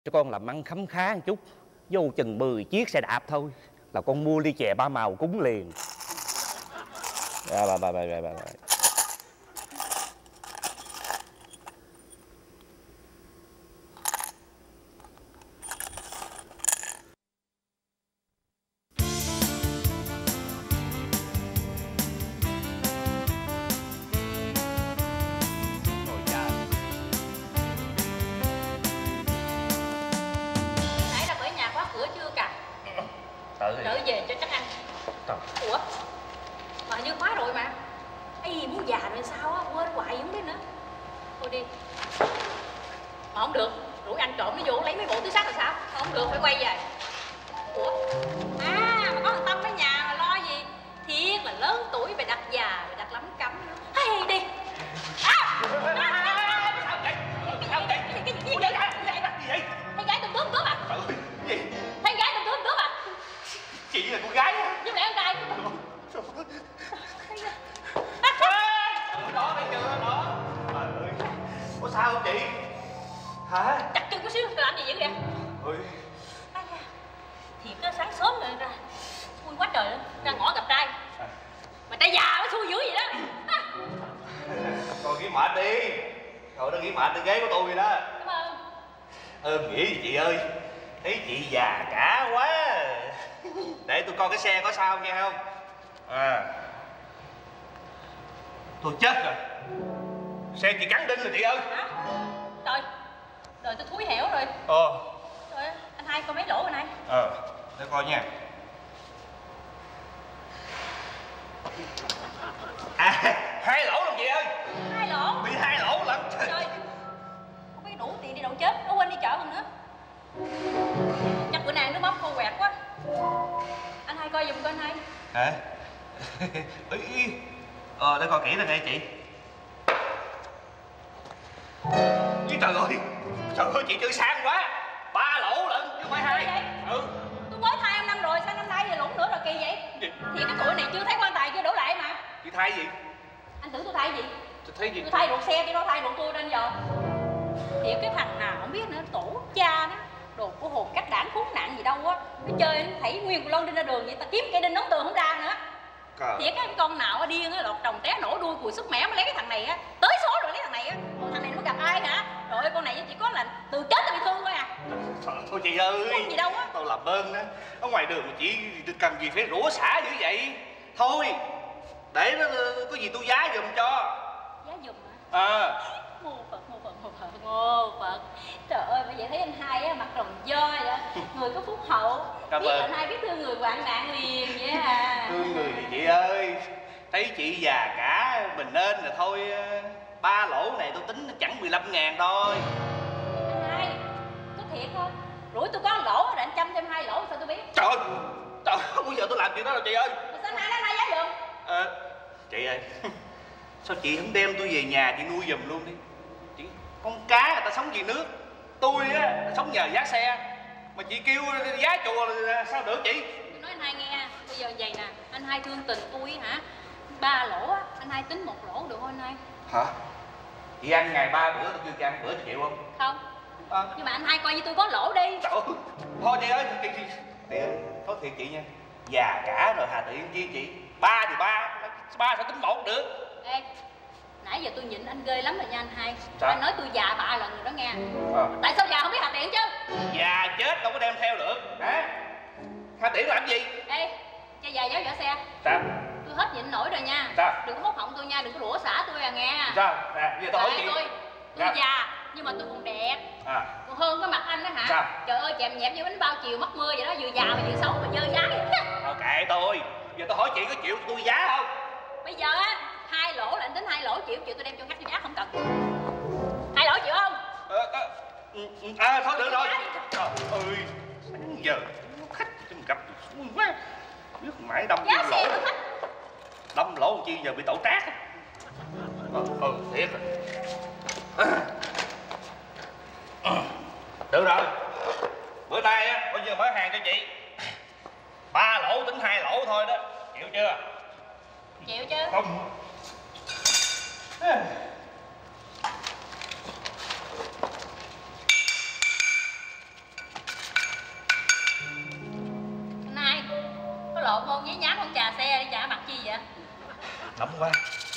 Cho con làm ăn khấm khá một chút, vô chừng 10 chiếc xe đạp thôi là con mua ly chè ba màu cúng liền. Bà. Đợi về cho chắc ăn. Ủa mà như khóa rồi mà. Ây, muốn già rồi sao á, quên hoài không biết nữa. Thôi đi. Mà không được, rủ ăn trộm nó vô lấy mấy bộ túi xách là sao? Không được, phải quay về. Ủa mà có thằng Tâm ở nhà mà lo gì. Thiệt là lớn tuổi mày đặt già, mày đặt lắm cấm. Hay đi. Sao vậy? Cái gì vậy? Thấy gái tùm tướm à? Gì? Thấy gái tùm tướm à? Chị là con gái á? Giúp lẽ con trai. Đó thấy chưa đó. Trời ơi, có sao không chị? Hả? Chặt chân chút xíu làm gì vậy kìa? Ôi. Thiệt á, sáng sớm rồi ra vui quá trời luôn, ra ngõ gặp trai mà trai già nó xui dữ vậy đó. Con nghỉ mệt đi. Rồi nó nghỉ mệt trên ghế của tôi vậy đó. Cảm ơn. Nghỉ gì chị ơi. Thấy chị già cả quá. Để tôi coi cái xe có sao nghe không. Tôi chết rồi. Xe chị cắn đinh rồi chị ơi. Hả? Trời, đời tôi thúi hẻo rồi. Trời ơi, anh hai coi mấy lỗ rồi này. Để coi nha. Hai lỗ làm gì ơi? Hai lỗ? Bị hai lỗ lận. Trời, không biết đủ tiền đi đâu chết, nó quên đi chợ còn nữa. Chắc bữa nay nước mắm khô quẹt quá. Anh hai coi giùm coi anh hai. Hả? Để coi kỹ là nghe chị. Trời ơi chị chơi sang quá. 3 lỗ lận chứ không phải 2. Tôi mới thay 5 năm rồi, sao năm nay giờ lủng nữa rồi kỳ vậy? Thì cái tuổi này chưa thấy quan tài chưa đổ lại mà. Chị thay gì? Anh tưởng tôi thay gì? Tôi thay gì? Tôi thay ruột xe chứ đâu thay ruột tôi nên giờ. Thiệt cái thằng nào không biết nữa, tổ cha nó đồ của hồn cách đảng khốn nạn gì đâu á. Nó chơi nó thảy nguyên lon đi ra đường vậy, ta kiếm cây đinh đóng tường không ra nữa. Thiệt cái con nào điên á, lọt trồng té nổ đuôi cùi sức mẻ mới lấy cái thằng này á. Tới số rồi lấy thằng này á. Còn thằng này nó gặp ai hả? Trời ơi, con này chỉ có là từ chết tới bị thương thôi à. Thôi chị ơi, không gì đâu á. tôi làm ơn á. Ở ngoài đường mà chị cần gì phải rủa xả dữ vậy. Thôi để nó có gì tôi giá giùm cho. Giá giùm hả? Mô Phật. Trời ơi, bởi vậy thấy anh hai á, mặt rồng voi vậy. Người có phúc hậu. Biết anh hai biết thương người hoạn nạn liền vậy à. Thương người thì chị ơi. Thấy chị già cả mình nên là thôi. 3 lỗ này tôi tính chẳng 15.000 thôi. Anh hai, có thiệt thôi. Rủi tôi có một lỗ rồi anh chăm thêm 2 lỗ sao tôi biết. Trời ơi, không bao giờ tôi làm chuyện đó đâu chị ơi. Mà sao anh hai giá giùm? Chị ơi, sao chị không đem tôi về nhà chị nuôi giùm luôn đi. Chị, con cá người ta sống vì nước. Tôi á, sống nhờ giá xe. Mà chị kêu giá chùa là sao được chị? Tôi nói anh hai nghe, bây giờ vậy nè. Anh hai thương tình tôi hả? 3 lỗ á, anh hai tính 1 lỗ được không anh hai? Hả? Chị ăn ngày 3 bữa tôi chưa cho ăn bữa chị chịu không? Không. Nhưng mà anh hai coi như tôi có lỗ đi. Trời ơi, thôi chị ơi, chị ơi, nói thiệt chị nha. Già cả rồi hà tiện chi chị. 3 thì 3 sao tính 1 được. Ê, nãy giờ tôi nhịn anh ghê lắm rồi nha anh hai. Sao? Anh nói tôi già 3 lần rồi đó nghe. Tại sao già không biết hà tiện chứ? Già chết đâu có đem theo được hả? Hà tiện làm gì? Ê, cho già giáo vỏ xe. Sao? Tôi hết nhịn nổi rồi nha. Sao? Đừng có móc họng tôi nha, đừng có đũa xả tôi à nghe. Sao? Bây giờ tôi hỏi chị. Tôi già nhưng mà tôi còn đẹp. Còn hơn cái mặt anh đó hả? Sao? Trời ơi, chèm nhẹp như bánh bao chiều mất mưa vậy đó, vừa già mà vừa xấu mà dơ dái. Kệ tôi. Giờ tôi hỏi chị có chịu tôi giá không? Bây giờ á, 2 lỗ là anh tính 2 lỗ chịu tôi đem cho khách tôi giá không cần. 2 lỗ chịu không? Thôi được rồi. Trời ơi, sáng giờ khách mình gặp xui quá. Biết mãi đâm vô lỗ. Đâm lỗ làm chi giờ bị tổ trác. Thiệt rồi. Được rồi. Bữa nay á, coi như mở hàng cho chị. 3 lỗ tính 2 lỗ thôi đó. Chịu chưa? Chịu chứ. Không. cầu hôn giấy nhám con trà xe đi trả mặt chi vậy? Nóng quá.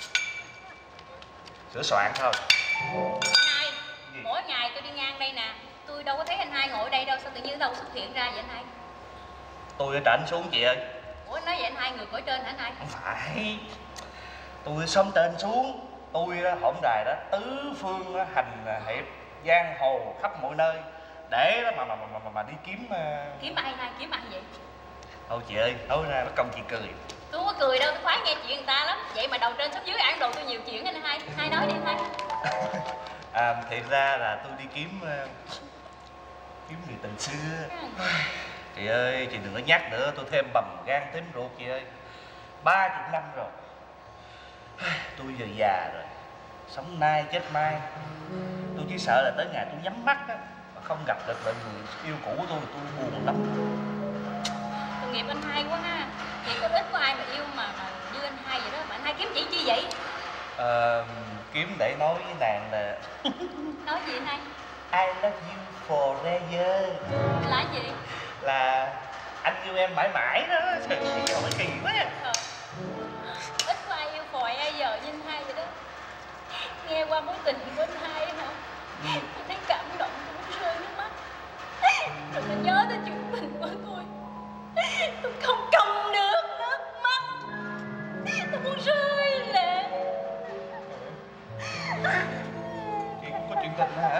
Sửa soạn thôi. Hai, mỗi ngày tôi đi ngang đây nè, tôi đâu có thấy anh hai ngồi ở đây đâu, sao tự nhiên đâu xuất hiện ra vậy anh hai? Tôi ở trển xuống chị ơi. Ủa nói vậy anh hai người cõi trên hả anh hai? Không phải. Tôi sống trên xuống. Tôi hổm đài đó tứ phương hành hiệp giang hồ khắp mọi nơi để mà đi kiếm. Kiếm ai hai? Kiếm ai vậy? Thôi chị ơi, nói ra mất công chị cười. Tôi không có cười đâu, tôi khoái nghe chuyện người ta lắm. Vậy mà đầu trên xuống dưới ăn đồ tôi nhiều chuyện anh hai. Hai nói đi anh hai. Thiệt ra là tôi đi kiếm người tình xưa. Chị ơi, chị đừng có nhắc nữa, tôi thêm bầm gan tím ruột chị ơi. 30 năm rồi. Tôi giờ già rồi, sống nay chết mai. Tôi chỉ sợ là tới ngày tôi nhắm mắt á mà không gặp được lại người yêu cũ của tôi buồn lắm. Tội nghiệp anh hai quá ha. Vậy có ít có ai mà yêu mà như anh hai vậy đó, mà anh hai kiếm chị chi vậy? Kiếm để nói với nàng là Nói gì anh hai? I love you forever. Là gì? Là anh yêu em mãi mãi đó. Trời ơi, hỏi kỳ quá. Ít có ai yêu forever như anh hai vậy đó. Nghe qua mối tình của anh hai hả? Tôi thấy cảm động, tôi muốn rơi nước mắt. Rồi tôi nhớ tới chuyện tình của tôi. Tôi không cầm được nước mắt. Tôi muốn rơi lệ. Chị cũng có chuyện tình hả?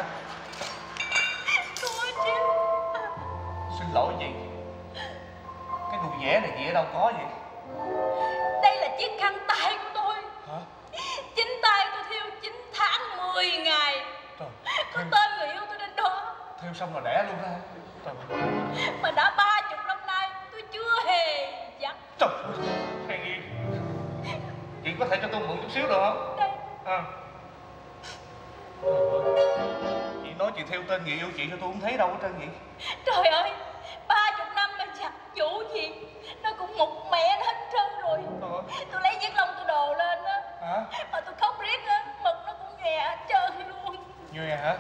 Có chứ. Xin lỗi chị. Cái đùi vẽ này chị ở đâu có vậy? Đây là chiếc khăn tay của tôi. Hả? Chính tay tôi thiêu 9 tháng 10 ngày. Trời, có tên người yêu tôi trên đó. thiêu xong rồi đẻ luôn ra. Trời ơi. Mà đã 30 năm nay tôi chưa hề dắt. Trời ơi, hay nghi. Chị có thể cho tôi mượn chút xíu được không? Đây. Chị nói chị theo tên người yêu chị cho tôi không thấy đâu hết trơn vậy. Trời ơi, 30 năm mà giặt vụ gì nó cũng một mẹ nó hết trơn rồi. Tôi lấy viết lông tôi đồ lên á. Hả? Mà tôi khóc riết á, mực nó cũng nhòe hết trơn luôn. Nhòe hả?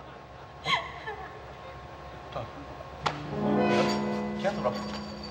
Trời, chết tôi rồi.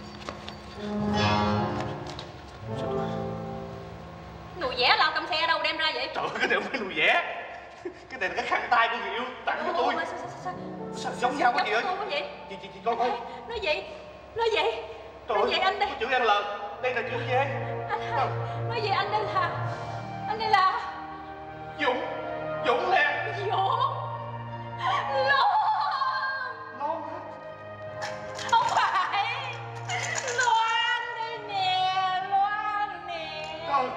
Nùi vẽ lao cầm xe đâu đem ra vậy? Trời ơi, cái này không phải nùi vẽ. Cái này là cái khăn tay của người yêu tặng cho tôi. Sao giống nhau quá chị ơi? Chị coi coi. Nói vậy. Nói vậy. Trời Nói vậy anh đây. Chữ N L. Đây là chữ gì? Anh nói vậy anh đây là. Anh đây là Dũng. Dũng nè. Dũng. Loan. Loan. Không phải. Loan đây nè. Loan nè. Loan.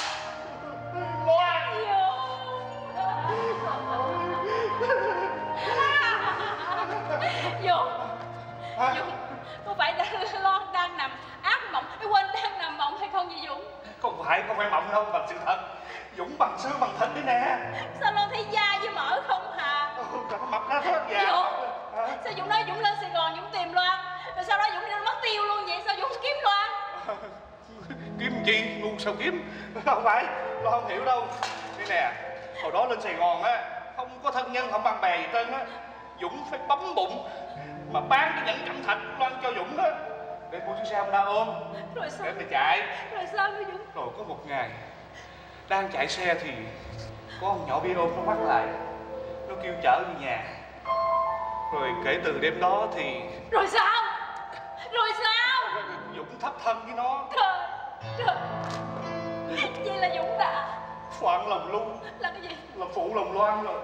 Dũng, có phải Loan đang nằm ác mộng, quên đang nằm mộng hay không vậy Dũng? Không phải mộng đâu, bằng sự thật. Dũng bằng xương bằng thịt đấy nè. Sao Loan thấy da với mỡ không hả? Trời, mập ra hết già. Dũng, sao Dũng nói Dũng lên Sài Gòn Dũng tìm Loan, rồi sau đó Dũng đi mất tiêu luôn vậy, sao Dũng kiếm Loan? Kiếm chi, ngu sao kiếm. Không phải, Loan không hiểu đâu. Đây nè, hồi đó lên Sài Gòn á, không có thân nhân không bằng bè gì trơn á. Dũng phải bấm bụng mà bán cái nhẫn cẩm thạch Loan cho Dũng đó để mua chiếc xe Honda ôm Rồi sao? để mà chạy. Rồi sao nữa Dũng? Rồi có một ngày đang chạy xe thì có con nhỏ bia ôm nó bắt lại, nó kêu chở về nhà. Rồi kể từ đêm đó thì Rồi sao? Rồi sao? Dũng thất thân với nó. Trời. Vậy là Dũng đã Phận lòng lu. là cái gì? Là phụ lòng Loan rồi.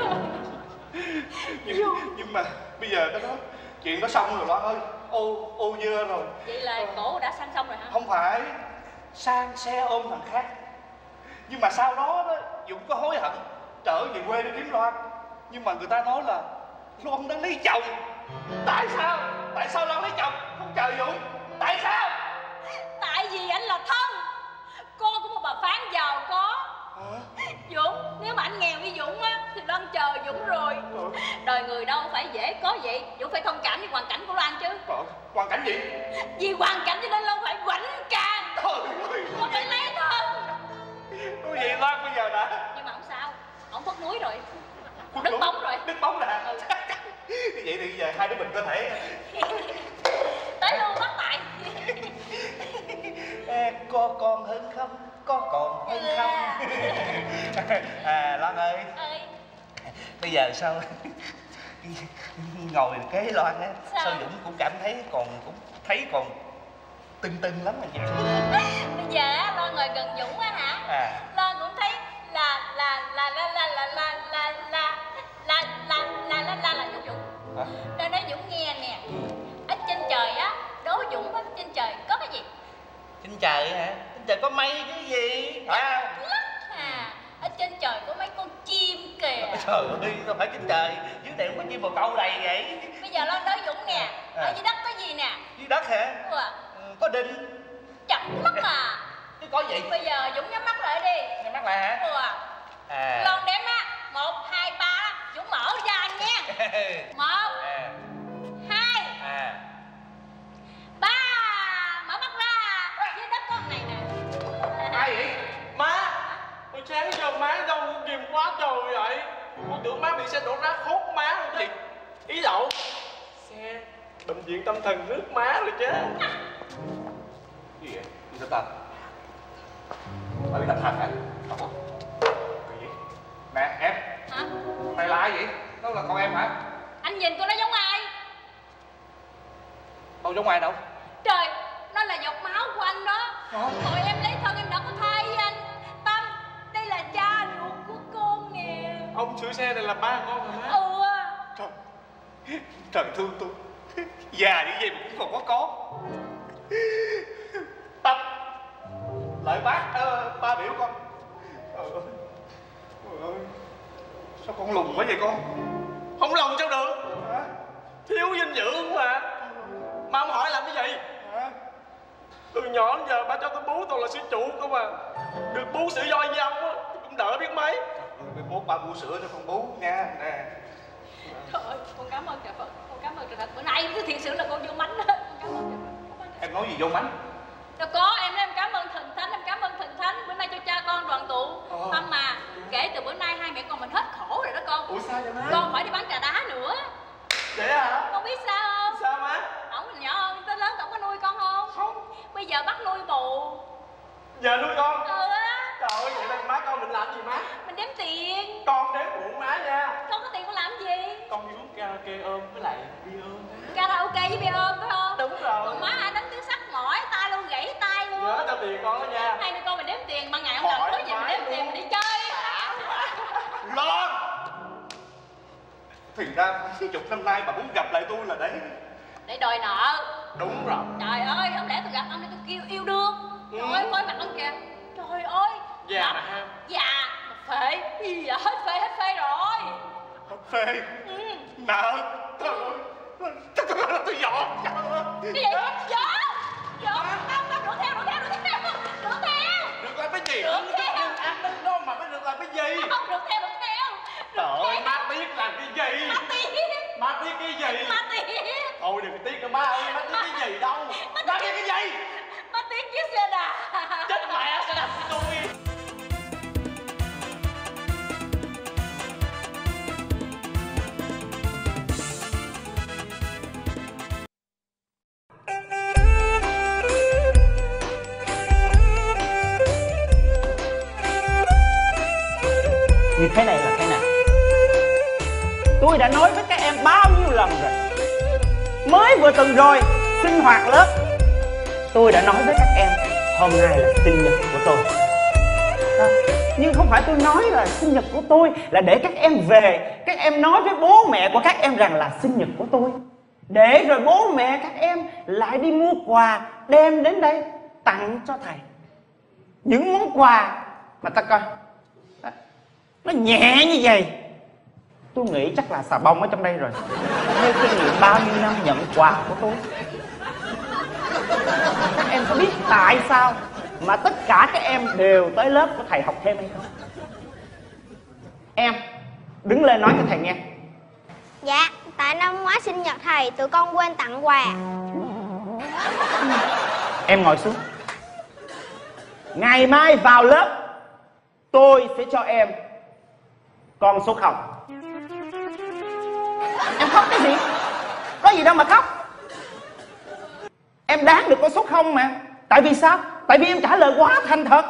Nhưng mà bây giờ cái đó chuyện đó xong rồi Loan ơi. Ô dưa rồi. Vậy là cổ đã sang xong rồi hả? Không phải, sang xe ôm thằng khác. Nhưng mà sau đó Dũng có hối hận trở về quê để kiếm Loan. Nhưng mà người ta nói là Loan đã lấy chồng. Tại sao? Tại sao Loan lấy chồng? Không chờ Dũng. Tại sao? Tại vì anh là thân con của một bà phán giàu có. Hả? Dũng, nếu mà anh nghèo như Dũng á thì Loan chờ Dũng rồi. Đời người đâu phải dễ có vậy. Dũng phải thông cảm với hoàn cảnh của Loan chứ. Hoàn cảnh gì? Vì hoàn cảnh cho nên Loan phải quảnh càng. Trời ơi, Loan phải lấy thân. cái gì Loan bây giờ đã? Nhưng mà không sao, ổng phất núi rồi. Quất Đứt núi. bóng rồi. Đứt bóng nè. Vậy thì giờ hai đứa mình có thể Tới luôn bắt tại. có con hơn không, có còn hơn không. Loan ơi, bây giờ sao ngồi kế Loan á, sao Dũng cũng cảm thấy còn tưng lắm anh chị. Bây giờ á Loan ngồi gần Dũng á hả? Loan cũng thấy là Dũng. Nên nói Dũng nghe nè. Ở trên trời á, đố Dũng á, trên trời có cái gì? Trên trời hả? Trên trời có mây cái gì? Ở trên trời có mấy con chim kìa. Trời ơi, sao phải trên trời? Dưới này không có chim bồ câu đầy vậy. Bây giờ Loan nói Dũng nè, ở dưới đất có gì nè? Dưới đất hả? Có đinh. Chặt mắt à? Chứ có gì? Bây giờ Dũng nhắm mắt lại đi. Nhắm mắt lại hả? Loan đếm á, 1, 2, 3, Dũng mở ra anh nha. 1, 2, 3, mở mắt ra. Dưới đất có này nè. Ai vậy? Má! Tôi sáng giờ má đâu ghim quá trời vậy? Tôi tưởng má bị xe đổ rác hốt má luôn gì? Ý lộn. Xe bệnh viện tâm thần rước má rồi chứ. Gì vậy? Đi tâm thần? Bà bị tâm thần hả? Cái gì? Nè em. Hả? Mày là ai vậy? Nó là con em hả? Anh nhìn coi nó giống ai? Đâu giống ai đâu? Trời, nó là giọt máu của anh đó. Hồi em lấy thân em đã có thai với anh. Tâm, đây là cha ruột của con nè. Ông sửa xe này là ba con hả má? Trời thương tôi. Già như vậy mà cũng còn có con. Tâm, lại ba biểu con. Trời ơi, sao con lùn quá vậy con? Không lùn sao được? Thiếu dinh dưỡng mà. Mà ông hỏi làm cái gì? Từ nhỏ đến giờ ba cho tôi bú toàn là sữa chuột không à. Được bú sữa voi với ông á cũng đỡ biết mấy. Mai mốt ba bú sữa cho con bú nha. Nè. Trời ơi, con cảm ơn trời Phật. Con cảm ơn trời Phật. Bữa nay cứ thiệt sự là con vô mánh đó. Con cảm ơn trời Phật. Em nói gì vô mánh? Đâu có, em nói em cảm ơn thần thánh, em cảm ơn thần thánh. Bữa nay cho cha con đoàn tụ. Tâm mà, kể từ bữa nay hai mẹ con mình hết khổ rồi đó con. Ủa sao vậy má? Con khỏi đi bán trà đá nữa. Vậy hả? Con biết sao không? Sao má? Ổng mình nhỏ hơn, tới lớn ổng có nuôi con không? Không. Bây giờ bắt nuôi bù. Giờ nuôi con? Á. Trời ơi, vậy đây má con mình làm gì má? Mình đếm tiền. Con đếm bụng má nha. Con có tiền con làm gì? Con đi uống karaoke ôm với lại bia ôm. Karaoke với bia ôm phải không? Đúng rồi. Còn má ai đánh tiếng sắt mỏi tay luôn, gãy tay luôn. Nhớ cho tiền con đó nha. Hai đứa con mình đếm tiền, ban ngày không làm có gì mình đếm tiền mình đi chơi. Loan! Thì ra chục năm nay bà muốn gặp lại tôi là để đòi nợ. Đúng rồi. Trời ơi, không lẽ tôi gặp ông để tôi kêu yêu đương. Trời ơi, coi mặt ông kìa. Trời ơi. Già mà ha. Già, phê. Hết phê rồi. Hết phê. Nợ. Trời ơi, tôi dọn. Cái gì? Dọn. Không, đuổi theo. Được làm cái gì? Đuổi theo. An ninh đâu mà mới được làm cái gì? Không, đuổi theo. Trời ơi, má tiếc làm cái gì? Má tiếc cái gì? Thôi đừng tiếc nữa má ơi, má tiếc cái gì đâu? Má tiếc cái gì? Má tiếc chiếc xe đạp. Chết mẹ, xe đạp của tôi. Như thế này là thế nào? Tôi đã nói với các em bao nhiêu lần rồi. Mới vừa tuần rồi sinh hoạt lớp, tôi đã nói với các em hôm nay là sinh nhật của tôi. Nhưng không phải tôi nói là sinh nhật của tôi là để các em về, các em nói với bố mẹ của các em rằng là sinh nhật của tôi, để rồi bố mẹ các em lại đi mua quà đem đến đây tặng cho thầy. Những món quà mà ta coi nó nhẹ như vậy, tôi nghĩ chắc là xà bông ở trong đây rồi. Theo kinh nghiệm bao nhiêu năm nhận quà của tôi, các em có biết tại sao mà tất cả các em đều tới lớp của thầy học thêm hay không? Em đứng lên nói cho thầy nghe. Dạ, tại năm ngoái sinh nhật thầy tụi con quên tặng quà. Em ngồi xuống. Ngày mai vào lớp tôi sẽ cho em con số 0. Em khóc cái gì? Có gì đâu mà khóc. Em đáng được con số 0 mà. Tại vì sao? Tại vì em trả lời quá thành thật.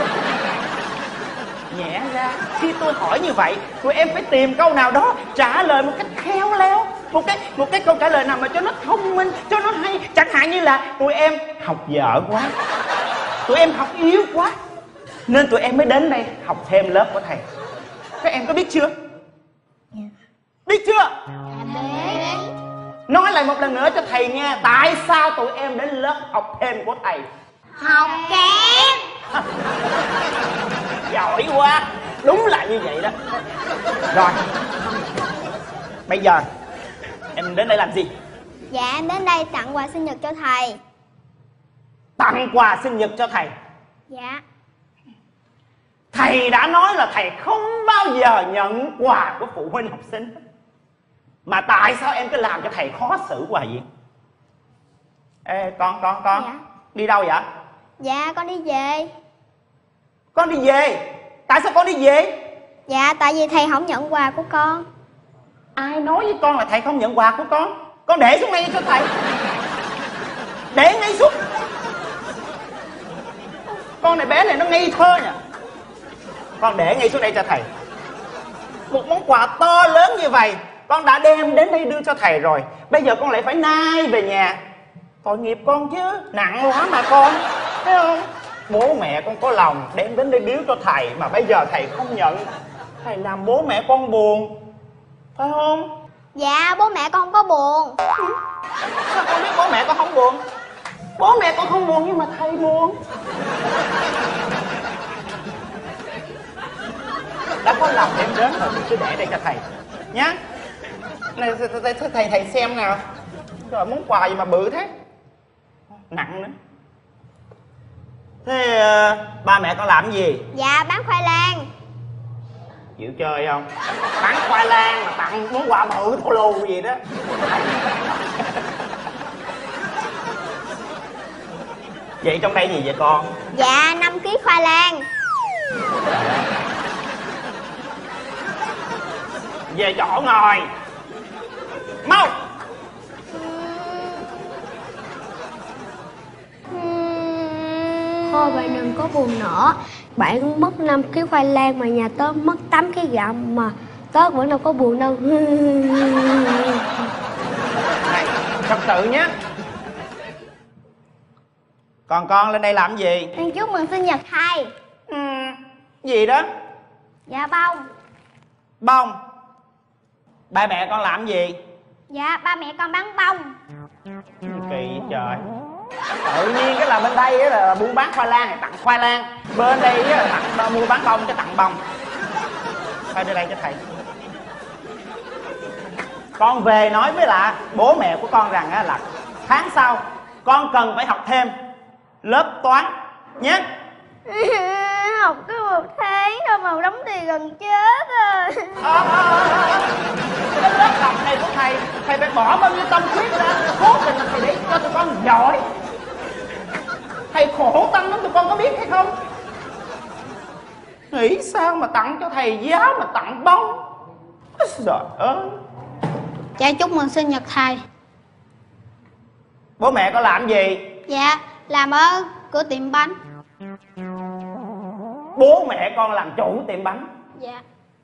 Nhẹ ra, khi tôi hỏi như vậy, tụi em phải tìm câu nào đó trả lời một cách khéo léo, một cái câu trả lời nào mà cho nó thông minh, cho nó hay. Chẳng hạn như là tụi em học dở quá, tụi em học yếu quá, nên tụi em mới đến đây học thêm lớp của thầy. Các em có biết chưa? Biết chưa? Nói lại một lần nữa cho thầy nghe, tại sao tụi em đến lớp học thêm của thầy? Học kém. Giỏi quá, đúng là như vậy đó. Rồi, bây giờ em đến đây làm gì? Dạ em đến đây tặng quà sinh nhật cho thầy. Tặng quà sinh nhật cho thầy? Dạ. Thầy đã nói là thầy không bao giờ nhận quà của phụ huynh học sinh. Mà tại sao em cứ làm cho thầy khó xử quá vậy? Ê con Dạ. Đi đâu vậy? Dạ con đi về. Con đi về? Tại sao con đi về? Dạ tại vì thầy không nhận quà của con. Ai nói với con là thầy không nhận quà của con? Con để xuống đây cho thầy. Để ngay xuống. Con này bé này nó ngây thơ nhỉ. Con để ngay xuống đây cho thầy. Một món quà to lớn như vậy con đã đem đến đây đưa cho thầy rồi, bây giờ con lại phải nai về nhà. Tội nghiệp con chứ, nặng quá mà con, thấy không? Bố mẹ con có lòng đem đến đây biếu cho thầy, mà bây giờ thầy không nhận, thầy làm bố mẹ con buồn, phải không? Dạ bố mẹ con không có buồn. Sao con biết bố mẹ con không buồn? Bố mẹ con không buồn nhưng mà thầy buồn. Đã có lòng đem đến rồi thì cứ để đây cho thầy nhá. Này thầy xem nào. Rồi món quà gì mà bự thế, nặng nữa. Thế ba mẹ con làm cái gì? Dạ bán khoai lang. Chịu chơi không? Bán khoai lang mà tặng món quà bự thô lù gì đó. Vậy trong đây gì vậy con? Dạ 5 kg khoai lang. Về chỗ ngồi mau. Thôi bạn đừng có buồn nữa. Bạn mất 5 kg khoai lang mà nhà tớ mất 8 kg gạo mà tớ vẫn đâu có buồn đâu. Này, trật tự nhé. Còn con lên đây làm gì? Con chúc mừng sinh nhật thầy. Gì đó? Dạ bông. Bông. Ba mẹ con làm gì? Dạ ba mẹ con bán bông. Kỳ vậy trời. Tự nhiên cái là bên đây á là buôn bán khoai lang thì tặng khoai lang, bên đây á là tặng mua bán bông cho tặng bông. Thôi đưa đây cho thầy. Con về nói với lại bố mẹ của con rằng á là tháng sau con cần phải học thêm lớp toán nhé. Học có 1 tháng thôi mà đóng tiền gần chết rồi. Cái lớp học này của thầy phải bỏ bao nhiêu tâm huyết ra, cố tình là thầy để cho tụi con giỏi. Thầy khổ tâm lắm, tụi con có biết hay không? Nghĩ sao mà tặng cho thầy giáo mà tặng bông. Trời ơi. Dạ chúc mừng sinh nhật thầy. Bố mẹ có làm gì? Dạ làm ở cửa tiệm bánh. Bố mẹ con làm chủ tiệm bánh. Dạ.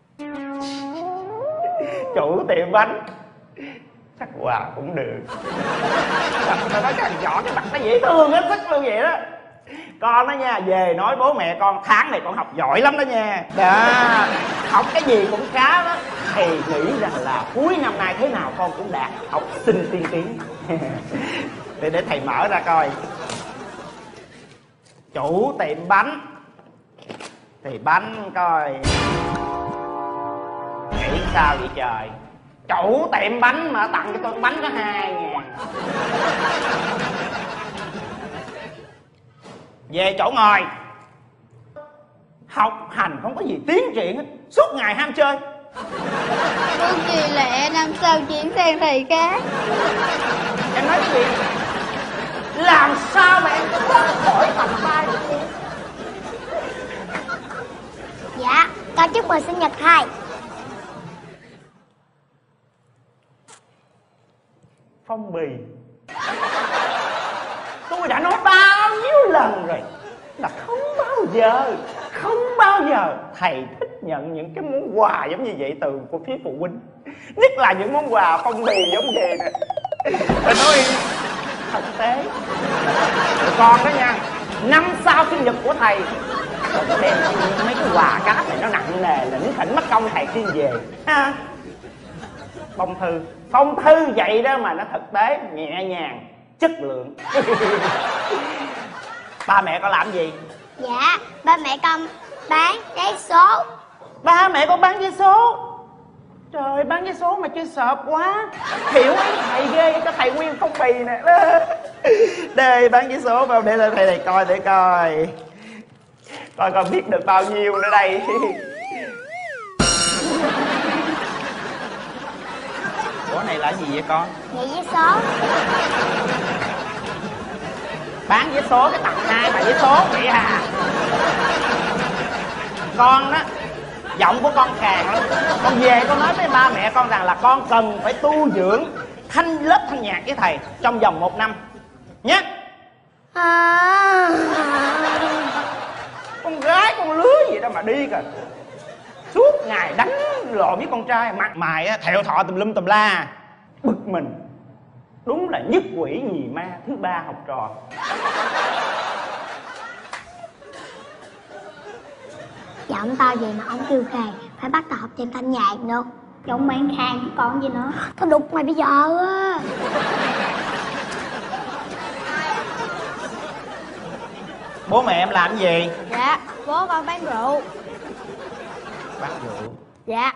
Chủ tiệm bánh chắc quà cũng được. Tao nói càng nhỏ cái mặt nó dễ thương hết sức luôn vậy đó. Con đó nha, về nói bố mẹ con tháng này con học giỏi lắm đó nha. Đó, học cái gì cũng khá đó. Thầy nghĩ rằng là cuối năm nay thế nào con cũng đạt học sinh tiên tiến. Để thầy mở ra coi. Chủ tiệm bánh thì bánh coi. Nghĩ sao vậy trời? Chủ tiệm bánh mà tặng cho tôi bánh có 2.000. Về chỗ ngồi. Học hành không có gì tiến triển hết, suốt ngày ham chơi. Cô Kỳ Lệ năm sau chuyển sang thầy khác. Em nói cái gì? Làm sao mà em có thoát khỏi tầm tay được em? Dạ con chúc mừng sinh nhật thầy. Phong bì. Tôi đã nói bao bao nhiêu lần rồi là không bao giờ thầy thích nhận những cái món quà giống như vậy từ của phía phụ huynh, nhất là những món quà phong bì giống vậy nè. Thầy nói thực tế tụi con đó nha, năm sau sinh nhật của thầy con đem mấy cái quà cáp này nó nặng nề là nếu thỉnh mất công thầy xin về ha. Phong thư vậy đó mà nó thực tế, nhẹ nhàng, chất lượng. Ba mẹ con làm gì? Dạ, ba mẹ con bán vé số. Ba mẹ con bán vé số? Trời, bán vé số mà chơi sợp quá. Hiểu ấy thầy ghê, cho thầy nguyên phong bì nè. Đây, bán vé số vào để lên thầy coi để coi. Coi còn biết được bao nhiêu nữa đây. Ủa này là gì vậy con? Dạ vé số. Bán vé số cái tặng hai mà vé số vậy à? Con đó, giọng của con khàn lắm. Con về con nói với ba mẹ con rằng là con cần phải tu dưỡng lớp thanh nhạc với thầy trong vòng 1 năm nhé. Con gái con lứa gì đâu mà đi kìa, suốt ngày đánh lộn với con trai, mặt mày thẹo thọ tùm lum tùm la, bực mình. Đúng là nhất quỷ nhì ma thứ ba học trò. Giọng to gì mà ông kêu khàn, phải bắt tao học thêm thanh nhạc nữa. Giọng mang khàn chứ còn gì nữa. Tao đục mày bây giờ á. Bố mẹ em làm gì? Dạ, bố con bán rượu. Bán rượu? Dạ.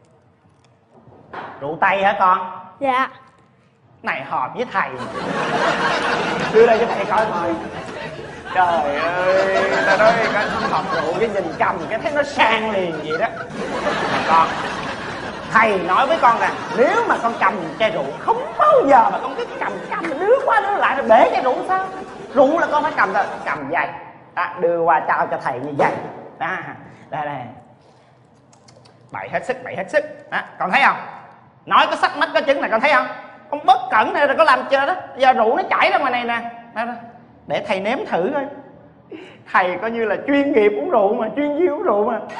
Rượu Tây hả con? Dạ. Này hợp với thầy. Đưa đây cho thầy coi thôi. Trời ơi, ta nói cái hộp rượu với nhìn cầm cái thấy nó sang liền vậy đó. Con, thầy nói với con rằng nếu mà con cầm chai rượu không bao giờ mà con cứ cầm đưa qua đưa lại rồi bể chai rượu sao? Rượu là con phải cầm thôi, cầm vậy đó, đưa qua trao cho thầy như vậy đó. Đây bậy hết sức đó, con thấy không? Nói có sắc mắt có chứng này, con thấy không? Con bất cẩn này rồi có làm chưa đó, giờ rượu nó chảy ra ngoài này nè. Đó. Để thầy nếm thử coi. Thầy coi như là chuyên nghiệp uống rượu mà, chuyên viên uống rượu mà.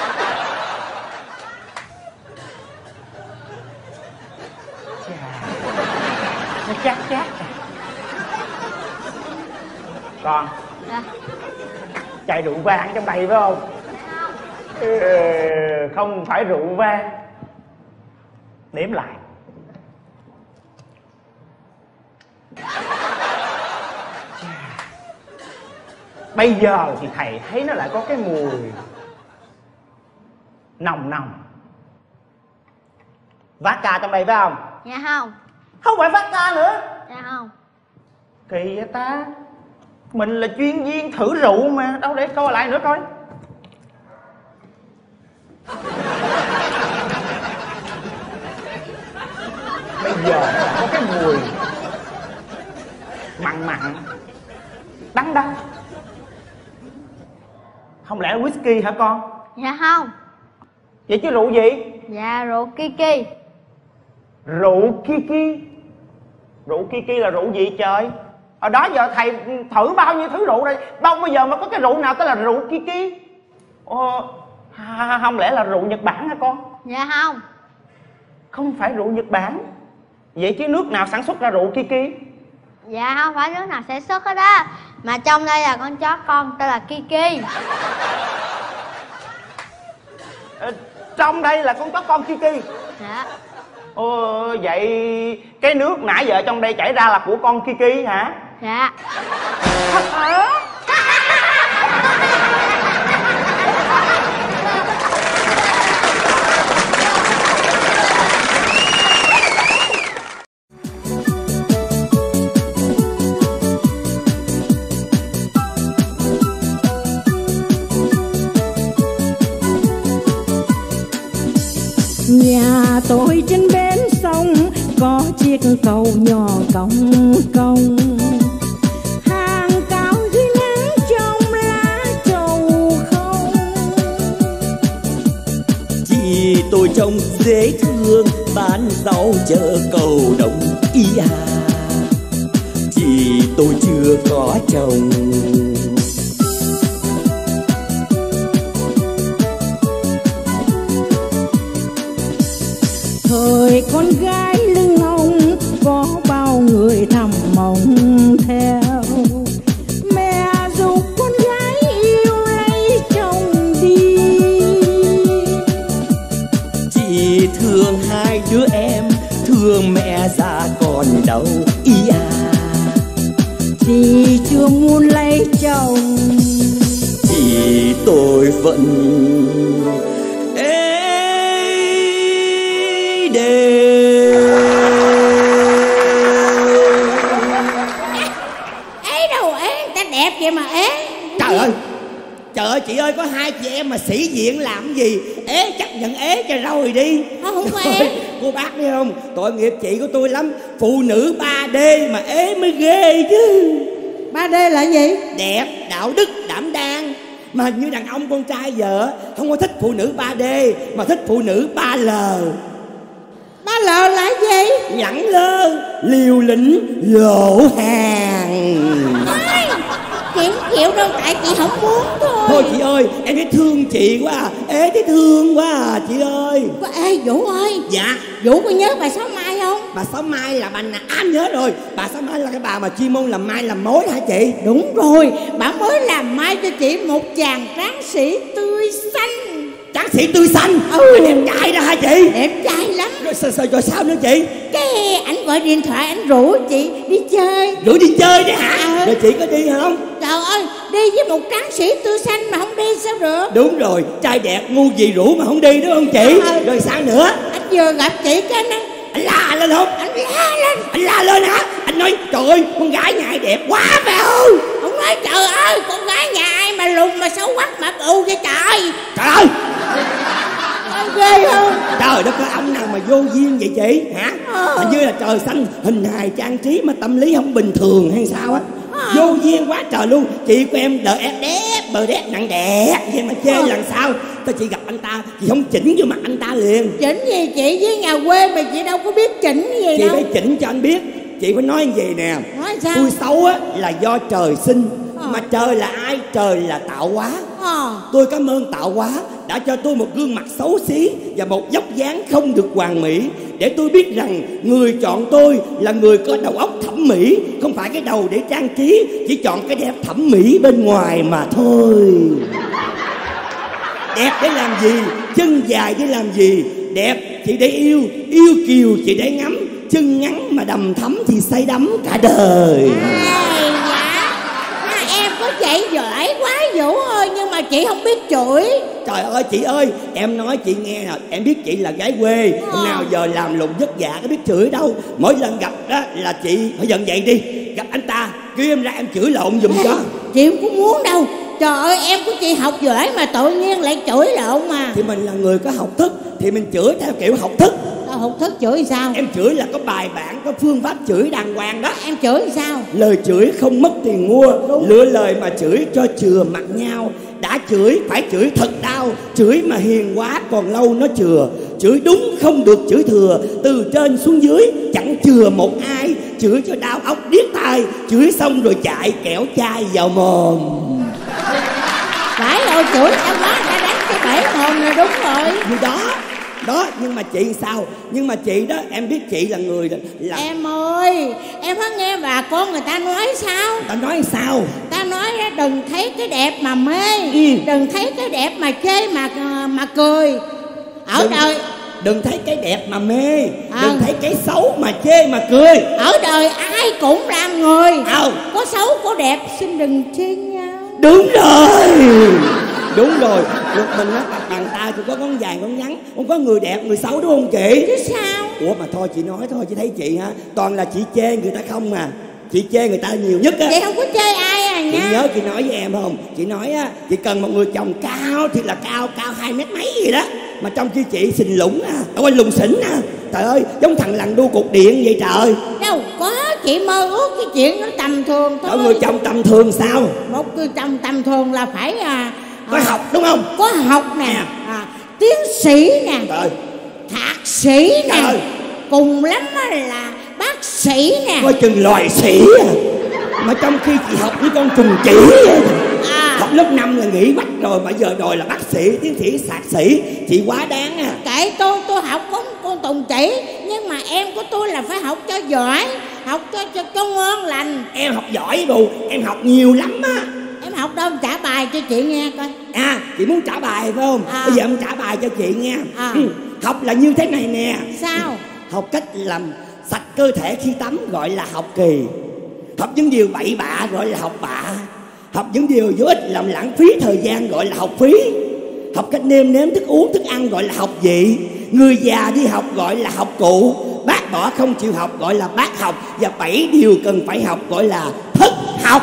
Nó chát. Con. Dạ. Chai rượu vang trong đây phải không? Không phải rượu vang. Nếm lại. Bây giờ thì thầy thấy nó lại có cái mùi nồng. Vodka trong đây phải không? Dạ không. Không phải vodka nữa. Dạ không. Kỳ vậy ta. Mình là chuyên viên thử rượu mà. Đâu để coi lại nữa coi. Bây giờ nó lại có cái mùi mặn, đắng. Không lẽ whisky hả con? Dạ không. Vậy chứ rượu gì? Dạ rượu Kiki. Rượu Kiki? Rượu Kiki là rượu gì trời? Ở đó giờ thầy thử bao nhiêu thứ rượu đây, bao bây giờ mà có cái rượu nào tên là rượu Kiki? Không lẽ là rượu Nhật Bản hả con? Dạ không. Không phải rượu Nhật Bản. Vậy chứ nước nào sản xuất ra rượu Kiki? Dạ không phải nước nào sản xuất hết á. Mà trong đây là con chó con tên là Kiki. Trong đây là con chó con Kiki? Dạ. Vậy cái nước nãy giờ trong đây chảy ra là của con Kiki hả? Dạ. Thật hả? Nhà tôi trên bến sông có chiếc cầu nhỏ cong cong, hàng cao dưới nắng trong lá trầu không. Chị tôi trông dễ thương bán rau chợ cầu Đồng ý à. Chị tôi chưa có chồng. Thời con gái lưng ông có bao người thầm mộng theo. Mẹ dục con gái yêu lấy chồng đi. Chị thương hai đứa em, thương mẹ già còn đâu ý à. Chị chưa muốn lấy chồng, thì tôi vẫn đẹp vậy mà ế. Trời ơi chị ơi, có hai chị em mà sĩ diện làm gì? Ế chấp nhận ế cho rồi đi. Không có ế. Cô bác biết không, tội nghiệp chị của tôi lắm. Phụ nữ 3D mà ế mới ghê chứ. 3D là gì? Đẹp, đạo đức, đảm đang. Mà hình như đàn ông con trai giờ không có thích phụ nữ 3D mà thích phụ nữ 3L. 3L là gì? Nhẫn lơ, liều lĩnh, lộ hàng. Chị không chịu đâu, tại chị không muốn thôi. Thôi chị ơi, em thấy thương chị quá à. Ê thấy thương quá à chị ơi. Ê Vũ ơi. Dạ. Vũ có nhớ bà Sáu Mai không? Bà Sáu Mai là bà nào? Nhớ rồi. Bà Sáu Mai là cái bà mà chuyên môn làm mai làm mối hả chị? Đúng rồi, bà mới làm mai cho chị một chàng tráng sĩ tươi xanh. Tráng sĩ tươi xanh? Đẹp trai đó hả chị? Đẹp trai lắm. Rồi sao nữa chị? Cái ảnh gọi điện thoại, ảnh rủ chị đi chơi. Rủ đi chơi đấy hả? Rồi chị có đi không? Trời ơi, đi với một tráng sĩ tươi xanh mà không đi sao được? Đúng rồi, trai đẹp ngu gì rủ mà không đi đúng không chị? Rồi sao nữa? Anh vừa gặp chị cái anh la lên không? Anh la lên. Anh la lên hả? Anh nói trời ơi, con gái nhà ai đẹp quá phải không? Ông nói trời ơi, con gái nhà ai mà lùn mà xấu quắc mà bự vậy trời. Trời ơi, ghê không? Trời đất ơi, ông nào mà vô duyên vậy chị hả? Hình như là trời xanh hình hài trang trí mà tâm lý không bình thường hay sao á. Vô duyên quá trời luôn. Chị của em đợi em đẹp, bờ đét nặng đẻ vậy mà chê lần sau tới chị gặp anh ta chị không chỉnh vô mặt anh ta liền. Chỉnh gì chị, với nhà quê mà chị đâu có biết chỉnh gì chị đâu. Chị phải chỉnh cho anh biết. Chị phải nói gì nè. Nói sao? Tôi xấu á là do trời sinh. Mà trời là ai? Trời là tạo hóa. Tôi cảm ơn tạo hóa đã cho tôi một gương mặt xấu xí và một vóc dáng không được hoàn mỹ, để tôi biết rằng người chọn tôi là người có đầu óc thẩm mỹ, không phải cái đầu để trang trí, chỉ chọn cái đẹp thẩm mỹ bên ngoài mà thôi. Đẹp để làm gì? Chân dài để làm gì? Đẹp chỉ để yêu, yêu kiều chỉ để ngắm, chân ngắn mà đầm thắm thì say đắm cả đời. Em có chạy giỏi quá Vũ ơi, nhưng mà chị không biết chửi. Trời ơi chị ơi, em nói chị nghe nè, em biết chị là gái quê, nào giờ làm lụng vất vả có biết chửi đâu. Mỗi lần gặp đó là chị phải giận vậy đi, gặp anh ta kêu em ra em chửi lộn giùm cho. Chị không có muốn đâu. Trời ơi, em của chị học giỏi mà tự nhiên lại chửi lộn mà. Thì mình là người có học thức thì mình chửi theo kiểu học thức. Học thức chửi sao? Em chửi là có bài bản, có phương pháp chửi đàng hoàng đó. Em chửi sao? Lời chửi không mất tiền mua. Lựa lời mà chửi cho chừa mặt nhau. Đã chửi phải chửi thật đau. Chửi mà hiền quá còn lâu nó chừa. Chửi đúng không được chửi thừa. Từ trên xuống dưới chẳng chừa một ai. Chửi cho đau óc điếc tai. Chửi xong rồi chạy kẻo chai vào mồm. Phải rồi, chửi em quá đã đánh cái bể mồm rồi. Đúng rồi. Như đó. Đó, nhưng mà chị sao? Nhưng mà chị đó, em biết chị là người là... Em ơi, em có nghe bà con người ta nói sao? Ta nói sao? Ta nói đừng thấy cái đẹp mà mê, đừng thấy cái đẹp mà chê mà cười. Ở đời đừng thấy cái đẹp mà mê, đừng thấy cái xấu mà chê mà cười. Ở đời ai cũng làm người, có xấu có đẹp, xin đừng chê nhau. Đúng rồi. Đúng rồi, luật mình á, bàn tay thì có con dài con ngắn, không có người đẹp người xấu đúng không chị? Chứ sao? Ủa mà thôi chị nói thôi, chị thấy chị hả, toàn là chị chê người ta không mà. Chị chê người ta nhiều nhất á. Chị không có chê ai à nha. Chị nhớ chị nói với em không? Chị nói á, chị cần một người chồng cao thì là cao 2 mét mấy gì đó. Mà trong khi chị xình lũng quên lùng xỉn trời ơi, giống thằng lằn đu cục điện vậy trời. Đâu có, chị mơ ước cái chuyện nó tầm thường thôi. Ở người chồng tầm thường sao? Một người chồng tầm thường là phải có học đúng không? Có học nè, tiến sĩ nè, thạc sĩ nè, cùng lắm là bác sĩ nè. Coi chừng loài sĩ Mà trong khi chị học với con trùng chỉ học lớp 5 là nghỉ bắt rồi, mà giờ đòi là bác sĩ, tiến sĩ, thạc sĩ. Chị quá đáng à. Kệ tôi học con Tùng chỉ, nhưng mà em của tôi là phải học cho giỏi, học cho ngon lành. Em học giỏi bù, em học nhiều lắm á. Em học đâu, trả bài cho chị nghe coi. À, chị muốn trả bài phải không? Bây giờ em trả bài cho chị nghe. Học là như thế này nè. Sao? Học cách làm sạch cơ thể khi tắm gọi là học kỳ. Học những điều bậy bạ gọi là học bạ. Học những điều vô ích làm lãng phí thời gian gọi là học phí. Học cách nêm nếm thức uống thức ăn gọi là học vị. Người già đi học gọi là học cụ. Bác bỏ không chịu học gọi là bác học. Và 7 điều cần phải học gọi là thất học.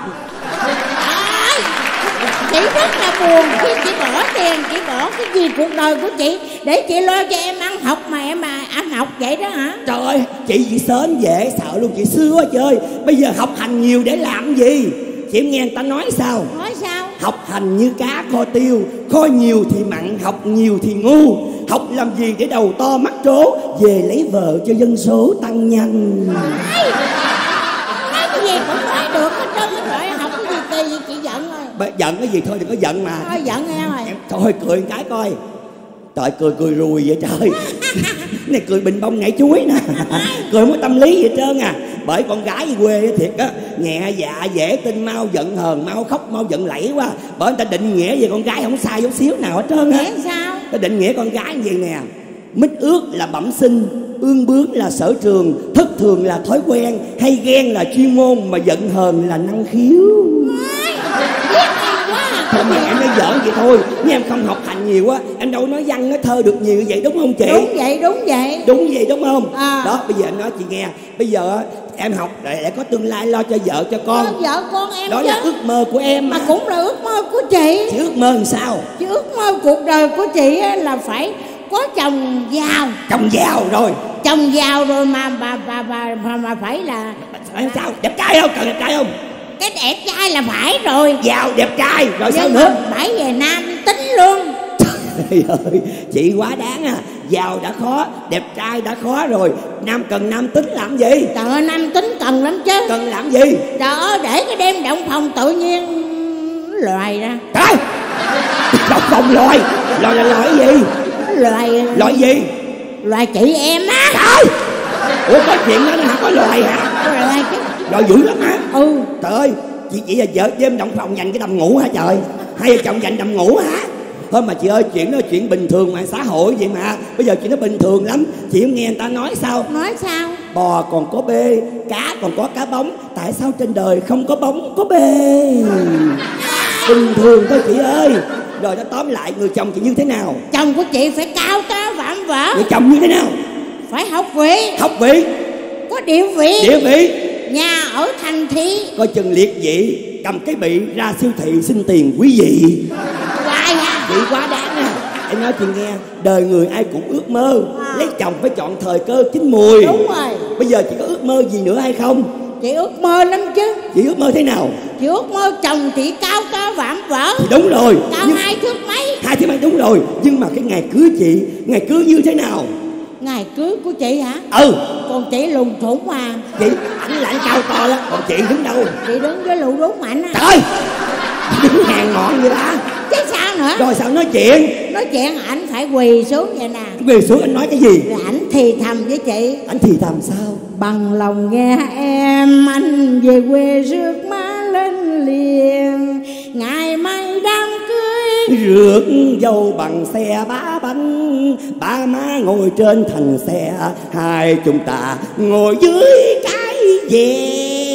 Chị rất là buồn khi chị bỏ tiền, chị bỏ cái gì cuộc đời của chị để chị lo cho em ăn học mà em học vậy đó hả? Trời ơi, chị sến dễ sợ luôn, chị xưa quá chơi. Bây giờ học hành nhiều để làm gì? Chị nghe người ta nói sao? Nói sao? Học hành như cá kho tiêu, kho nhiều thì mặn, học nhiều thì ngu. Học làm gì để đầu to mắt trố, về lấy vợ cho dân số tăng nhanh. Nói cái gì cũng nói được hết trơn á. Trời, học cái gì kỳ gì chị giận rồi. Giận cái gì thôi, đừng có giận mà. Thôi giận em rồi. Thôi cười một cái coi. Trời, cười rùi vậy trời. Này cười bình bông nhảy chuối nè. Cười không có tâm lý gì hết trơn à. Bởi con gái quê thiệt á, nhẹ dạ dễ tin, mau giận hờn, mau khóc mau giận lẫy quá. Bởi người ta định nghĩa về con gái không sai chút xíu nào hết trơn á. Sao? Ta định nghĩa con gái như vậy nè. Mít ướt là bẩm sinh, ương bướng là sở trường, thất thường là thói quen, hay ghen là chuyên môn, mà giận hờn là năng khiếu. Thôi mà em nói giỡn vậy thôi, nếu em không học hành nhiều á, em đâu nói văn nói thơ được nhiều như vậy, đúng không chị? Đúng vậy, đúng vậy. Đúng vậy đúng không? Đó, bây giờ em nói chị nghe. Bây giờ em học để có tương lai lo cho vợ cho con. Vợ con em đó chứ. Là ước mơ của em mà cũng là ước mơ của chị. Chị ước mơ làm sao? Chị ước mơ cuộc đời của chị là phải có chồng giàu. Chồng giàu rồi. Chồng giàu rồi mà phải là sao? Đẹp trai không? Cần đẹp trai không? Cái đẹp trai là phải rồi. Giàu đẹp trai rồi. Nhưng sao nữa? Phải về nam tính luôn. Trời ơi, chị quá đáng à. Giàu đã khó, đẹp trai đã khó rồi, cần nam tính làm gì? Trời ơi, nam tính cần lắm chứ. Cần làm gì? Trời ơi, để cái đêm động phòng tự nhiên loài ra. Trời, động phòng loài là loài gì? Loài gì? Loài chị em á. Trời, ủa có chuyện đó hả? Có loài hả? Loài chứ. Loài dữ lắm hả? Trời ơi, chị vậy là vợ đêm động phòng dành cái đầm ngủ hả trời? Hai vợ chồng dành đầm ngủ hả? Thôi mà chị ơi, chuyện đó là chuyện bình thường mạng xã hội vậy mà. Bây giờ chuyện đó bình thường lắm. Chị không nghe người ta nói sao? Nói sao? Bò còn có bê, cá còn có cá bóng. Tại sao trên đời không có bóng có bê? Bình thường thôi chị ơi. Rồi đó, tóm lại người chồng chị như thế nào? Chồng của chị phải cao to vạm vỡ. Người chồng như thế nào? Phải học vị. Học vị. Có địa vị. Địa vị. Nhà ở thành thị. Coi chừng liệt vị, cầm cái bị ra siêu thị xin tiền quý vị. Hoài hả? Chị quá đáng à. Em nói chị nghe, đời người ai cũng ước mơ. Lấy chồng phải chọn thời cơ chín mùi. Đúng rồi. Bây giờ chị có ước mơ gì nữa hay không? Chị ước mơ lắm chứ. Chị ước mơ thế nào? Chị ước mơ chồng chị cao to vạm vỡ. Thì đúng rồi. Cao 2 thước mấy. 2 thước mấy đúng rồi. Nhưng mà cái ngày cưới chị, ngày cưới như thế nào? Ngày cưới của chị hả? Còn chị lùn thủng mà. Chị, ảnh lại cao to lắm. Còn chị đứng đâu? Chị đứng với lù đúng ảnh á. Trời ơi, đứng hàng ngọn vậy đó. Chứ sao nữa? Rồi sao nói chuyện? Nói chuyện ảnh phải quỳ xuống vậy nè. Quỳ xuống anh nói cái gì? Rồi ảnh thì thầm với chị. Ảnh thì thầm sao? Bằng lòng nghe em, anh về quê rước má lên liền. Ngày mai đám cưới rước dâu bằng xe bá bánh, ba má ngồi trên thành xe, hai chúng ta ngồi dưới cái ve.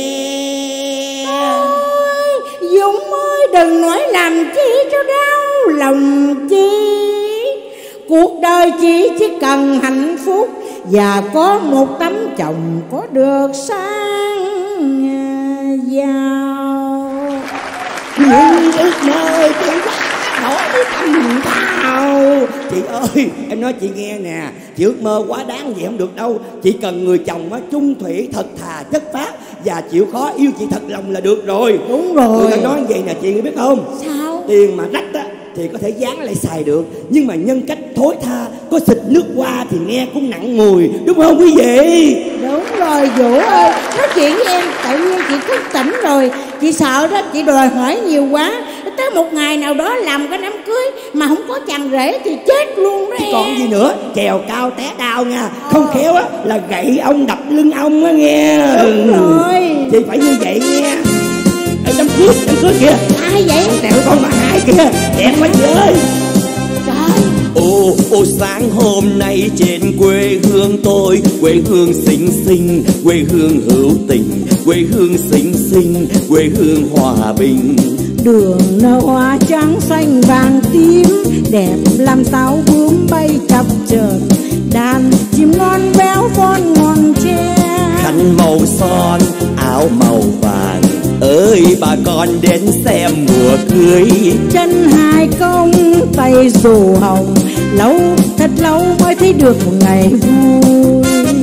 Ôi Dũng ơi, đừng nói làm chi cho đau lòng chi. Cuộc đời chỉ cần hạnh phúc và có một tấm chồng có được sang giàu. Những ước mơ chị nổi tâm cao. Chị ơi, em nói chị nghe nè, chị ước mơ quá đáng vậy không được đâu. Chỉ cần người chồng á chung thủy, thật thà, chất phác và chịu khó yêu chị thật lòng là được rồi. Đúng rồi. Người ta nói vậy nè chị biết không? Sao? Tiền mà rách á thì có thể dán lại xài được, nhưng mà nhân cách thối tha, có xịt nước hoa thì nghe cũng nặng mùi, đúng không quý vị? Đúng rồi Vũ ơi, nói chuyện với em tự nhiên chị thức tỉnh rồi. Chị sợ đó, chị đòi hỏi nhiều quá, tới một ngày nào đó làm cái đám cưới mà không có chàng rể thì chết luôn đó Chứ em. còn gì nữa, trèo cao té đau nha. Không khéo á là gậy ông đập lưng ông á nghe. Đúng rồi. Chị phải như vậy nghe. Ở đám cưới kìa. Ai vậy? Con Tẹo con bà Hai kìa, đẹp quá chị ơi. Trời. Ô sáng hôm nay trên quê hương tôi, quê hương xinh xinh, quê hương hữu tình, quê hương xinh xinh, quê hương hòa bình. Đường nở hoa trắng xanh vàng tím, đẹp làm sao bướm bay chập chờn, đàn chim ngon véo von ngọn tre. Khăn màu son, áo màu vàng, ơi bà con đến xem mùa cưới. Chân hai công, tay dù hồng, lâu thật lâu mới thấy được một ngày vui.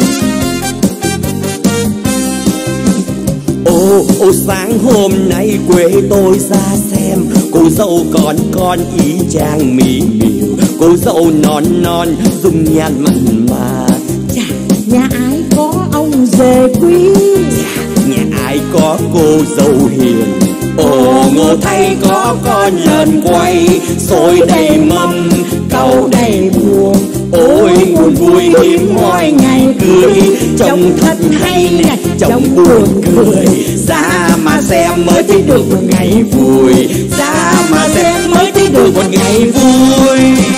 Ô sáng hôm nay quê tôi ra xem, cô dâu con ý chang mỹ miều, cô dâu non dung nhan mặn mà. Chà, nhà ai có ông dề quý, nhà ai có cô dâu hiền. Ngô thay có con lợn quay, xôi đầy mâm cau đầy buồn. Ôi buồn vui hiếm mỗi ngày cười, chồng thật hay nè, chồng buồn cười. Ra mà xem mới thấy được một ngày vui, ra mà xem mới thấy được một ngày vui.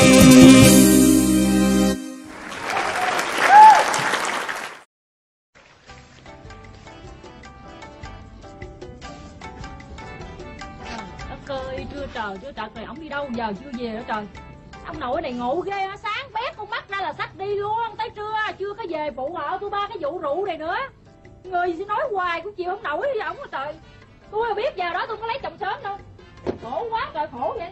Trời trời, ổng đi đâu giờ chưa về nữa trời. Ông nội này ngộ ghê á, sáng bét con mắt ra là xách đi luôn, tới trưa chưa có về phụ họ tôi ba cái vụ rượu này nữa. Người sẽ nói hoài cũng chịu không nổi với ổng rồi trời. Tôi biết giờ đó tôi có lấy chồng sớm đâu. Khổ quá trời, khổ vậy.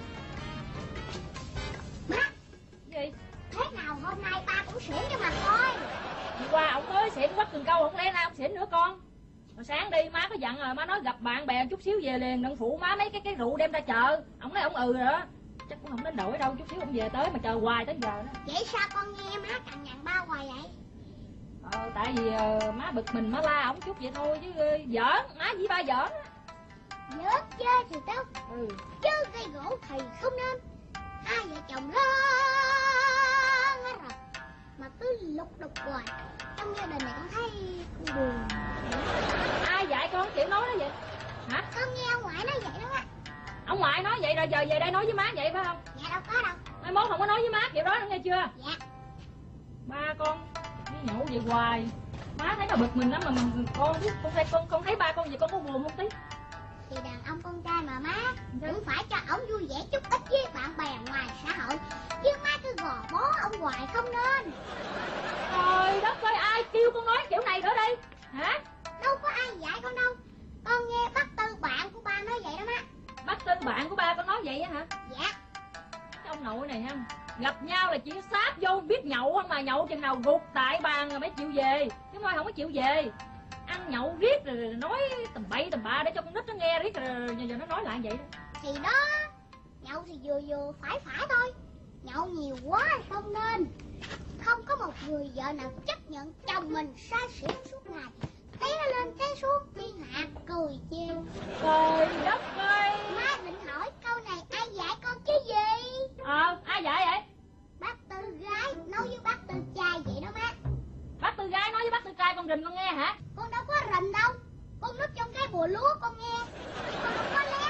Má gì? Thế nào hôm nay ba cũng xỉn cho mà coi. Hôm qua ổng mới xỉn quắt từng câu, không lẽ nay ông xỉn nữa con. Hồi sáng đi má có dặn rồi, má nói gặp bạn bè chút xíu về liền, đừng phụ má mấy cái rượu đem ra chợ. Ổng nói ổng rồi đó, chắc cũng không đến nổi đâu, chút xíu ổng về tới mà chờ hoài tới giờ đó. Vậy sao con nghe má cằn nhằn ba hoài vậy? Tại vì má bực mình má la ổng chút vậy thôi chứ giỡn, má với ba giỡn. Giỡn chơi thì tốt, chứ cây gỗ thì không nên. Hai vợ chồng lớn rồi mà cứ lục đục hoài, trong gia đình này con thấy buồn. Ai dạy con chịu nói đó vậy hả? Con nghe ông ngoại nói vậy đó á. Ông ngoại nói vậy rồi giờ về đây nói với má vậy phải không? Dạ đâu có đâu. Mai mốt không có nói với má kiểu đó nữa nghe chưa? Dạ. Ba con đi nhậu vậy hoài, má thấy mà bực mình lắm mà mình con thấy ba con vậy con có buồn không tí? Thì đàn ông con trai mà má cũng phải cho ổng vui vẻ chút ít với bạn bè ngoài xã hội, chứ má cứ gò bó ông hoài không nên. Trời đất ơi, ai kêu con nói kiểu này nữa đây hả? Đâu có ai dạy con đâu, con nghe bác Tư bạn của ba nói vậy đó má. Bác Tư bạn của ba con nói vậy á hả? Dạ. Cái ông nội này ha, gặp nhau là chỉ sáp vô biết nhậu không mà nhậu chừng nào gục tại bàn rồi mới chịu về, chứ mai không có chịu về. Ăn nhậu riết rồi nói tầm bậy tầm bạ để cho con nít nó nghe riết rồi giờ nó nói lại vậy đó. Thì đó, nhậu thì vừa phải thôi, nhậu nhiều quá không nên. Không có một người vợ nào chấp nhận chồng mình say xỉn suốt ngày, té lên té xuống thiên hạ cười chê. Trời đất ơi, Má định hỏi câu này ai dạy con chứ gì? Ai dạy vậy? Bác Tư gái nói với bác Tư trai vậy đó má. Bác Tư gái nói với bác Tư trai con rình con nghe hả? Con đâu có rình đâu, con núp trong cái bùa lúa con nghe, con không có lén.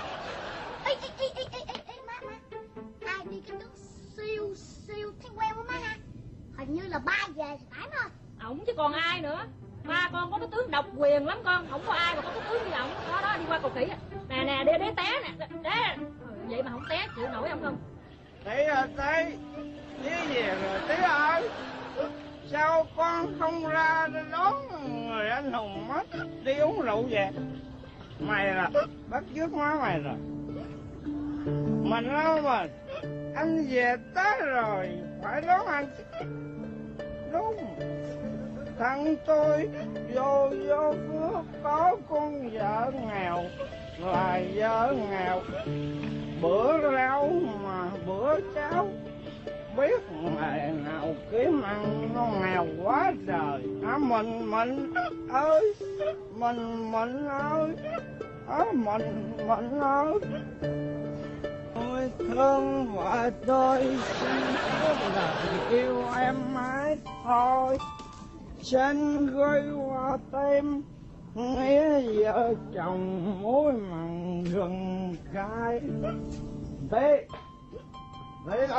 Ê má, ai đi cái nước siêu thấy quen quá má ha. Hình như là ba về phải thôi. Ổng chứ còn ai nữa. Ba con có cái tướng độc quyền lắm con, không có ai mà có cái tướng như ổng. Đó đi qua cầu kỹ nè để té nè, té. Vậy mà không té chịu nổi ông không? Tí về rồi Tí ơi, sao con không ra đón người anh hùng mất đi uống rượu về? Mày là bắt chước má mày rồi. Mình nói mà anh về tới rồi phải đón anh. Đúng, thằng tôi vô phước có con vợ nghèo là vợ nghèo, bữa rau mà bữa cháo, biết ngày nào kiếm ăn nó nghèo quá trời. Mình ơi, mình ơi, mình ơi. Tôi thương vợ tôi xin suốt đời yêu em mãi thôi. Xin gửi qua tim nghĩa vợ chồng mối mặn gừng cay. Thế rồi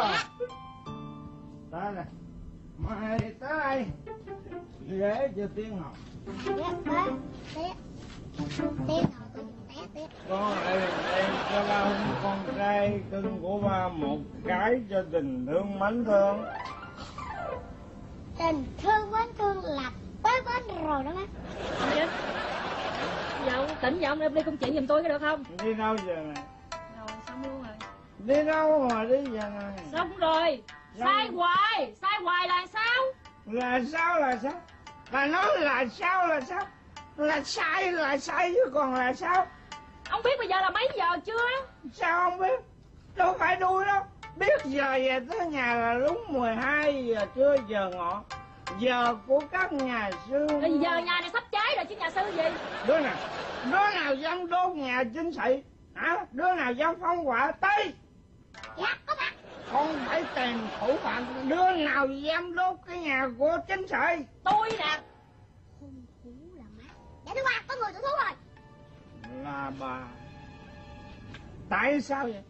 ta nè, mày tới đây ghế cho Tiên ngồi. Tiên ngồi tôi té. Con đây cho ba con trai cưng của ba một cái cho tình thương mến thương. Tình thương mến thương là tới bến rồi đó má. Dạ tỉnh giọng em đi công chuyện giùm tôi có được không? Đi đâu giờ này? Rồi xong luôn rồi. Đi đâu mà đi giờ này? Xong rồi. Sai hoài là sao? Là sao? Bà nói là sao? Là sai chứ còn là sao? Ông biết bây giờ là mấy giờ chưa? Sao không biết? Đâu phải đuôi đâu. Biết giờ về tới nhà là đúng 12 giờ trưa, giờ ngọ. Giờ của các nhà sư. Bây giờ nhà này sắp cháy rồi chứ nhà sư gì? Đứa nào dám đốt nhà chính sĩ? Hả? Đứa nào dám phóng hỏa Tây? Dạ có mặt. Không phải tìm thủ phạm. Đứa nào dám đốt cái nhà của chính sĩ? Tôi nè. Hung thủ là má. Dạ thưa bà, có người tự thú rồi. Là bà. Tại sao vậy?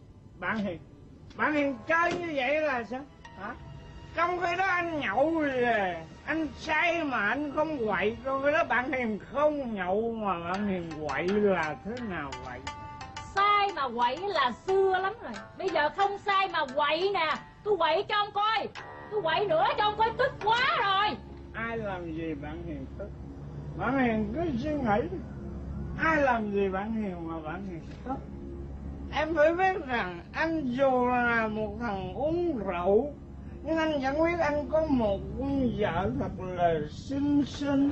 Bạn Hiền chơi như vậy là sao? Hả? Trong khi đó anh nhậu rồi, anh say mà anh không quậy. Trong khi đó bạn Hiền không nhậu mà bạn Hiền quậy là thế nào vậy? Sai mà quậy là xưa lắm rồi. Bây giờ không sai mà quậy nè. Tôi quậy cho ông coi. Tôi quậy nữa cho ông coi, tức quá rồi. Ai làm gì bạn Hiền tức? Bạn Hiền cứ suy nghĩ. Ai làm gì bạn Hiền mà bạn Hiền tức? Em phải biết rằng anh dù là một thằng uống rượu, nhưng anh vẫn biết anh có một con vợ thật là xinh xinh.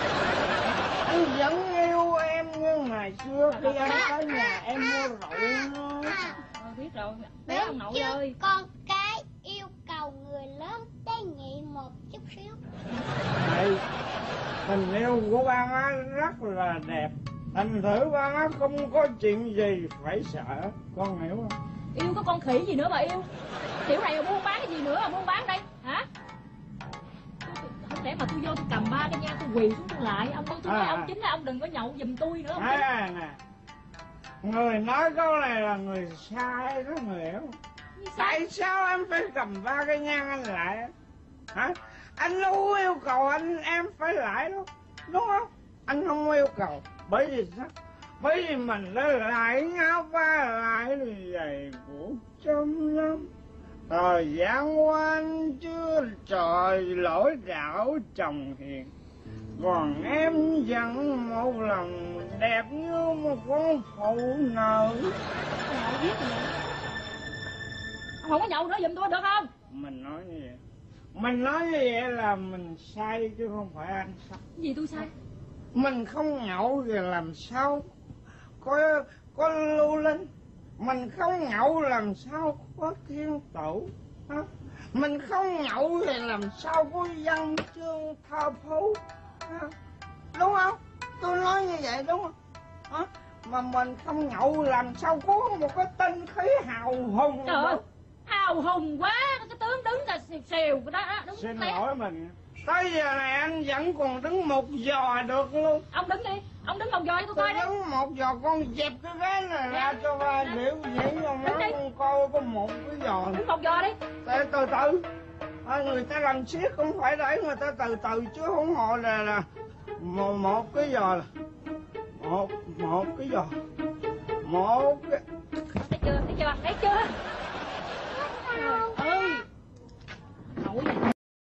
Anh vẫn yêu em như ngày xưa khi anh tới nhà em mua rượu nữa. Biết rồi, bé ông nội ơi. Con cái yêu cầu người lớn tế nhị một chút xíu. Này, tình yêu của ba má rất là đẹp. Thành thử ba má không có chuyện gì phải sợ. Con hiểu không? Yêu có con khỉ gì nữa mà yêu. Kiểu này mà buôn bán cái gì nữa mà buôn bán đây hả? Không lẽ mà tôi vô tôi cầm ba cái nha, tôi quỳ xuống tôi lại. Ông tôi nói ông chính là ông đừng có nhậu giùm tôi nữa. Nè, người nói câu này là người sai đó, người hiểu. Tại sao em phải cầm ba cái nhang anh lại? Hả? Anh đâu yêu cầu em phải lại đâu, đúng không? Anh không yêu cầu. Bởi vì sao? Bởi vì mình đã lại nhau ba lại vậy của trăm năm. Thời gian qua anh chưa trời lỗi đạo chồng hiền. Còn em vẫn một lòng đẹp như một con phụ nữ. Ông không có nhậu nữa giùm tôi được không? Mình nói như vậy. Mình nói như vậy là mình sai chứ không phải anh sai. Gì tôi sai? Mình không nhậu thì làm sao có lưu linh. Mình không nhậu làm sao có thiên tử. Mình không nhậu thì làm sao có văn chương thơ phú. Đúng không? Tôi nói như vậy đúng không? Mà mình không nhậu làm sao có một cái tinh khí hào hùng. Trời ơi, hào hùng quá. Cái tướng đứng là xìu đó. Đúng. Xin lỗi mình. Tới giờ này anh vẫn còn đứng một giò được luôn. Ông đứng đi. Ông đứng một giò cho tôi coi đi. Đứng một giò, con dẹp cái ghế này ra cho ba biểu diễn cho má con coi có một cái giò. Đứng một giò đi. Từ từ. Người ta làm siết cũng phải để người ta từ từ chứ không họ là một cái giò là một cái giò. Một cái. Thấy chưa? Ừ. Nổi vậy.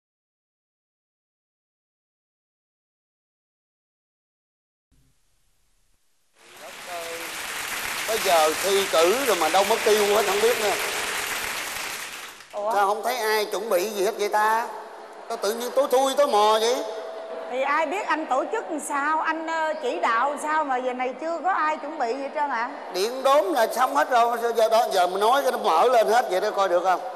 Bây giờ thi cử rồi mà đâu mất tiêu hết không biết nè. Ủa? Sao không thấy ai chuẩn bị gì hết vậy ta? Sao tự nhiên tối thui tối mò vậy? Thì ai biết anh tổ chức làm sao, anh chỉ đạo làm sao mà giờ này chưa có ai chuẩn bị gì hết trơn ạ? Điện đốm là xong hết rồi, giờ mình nói cái nó mở lên hết vậy đó, coi được không?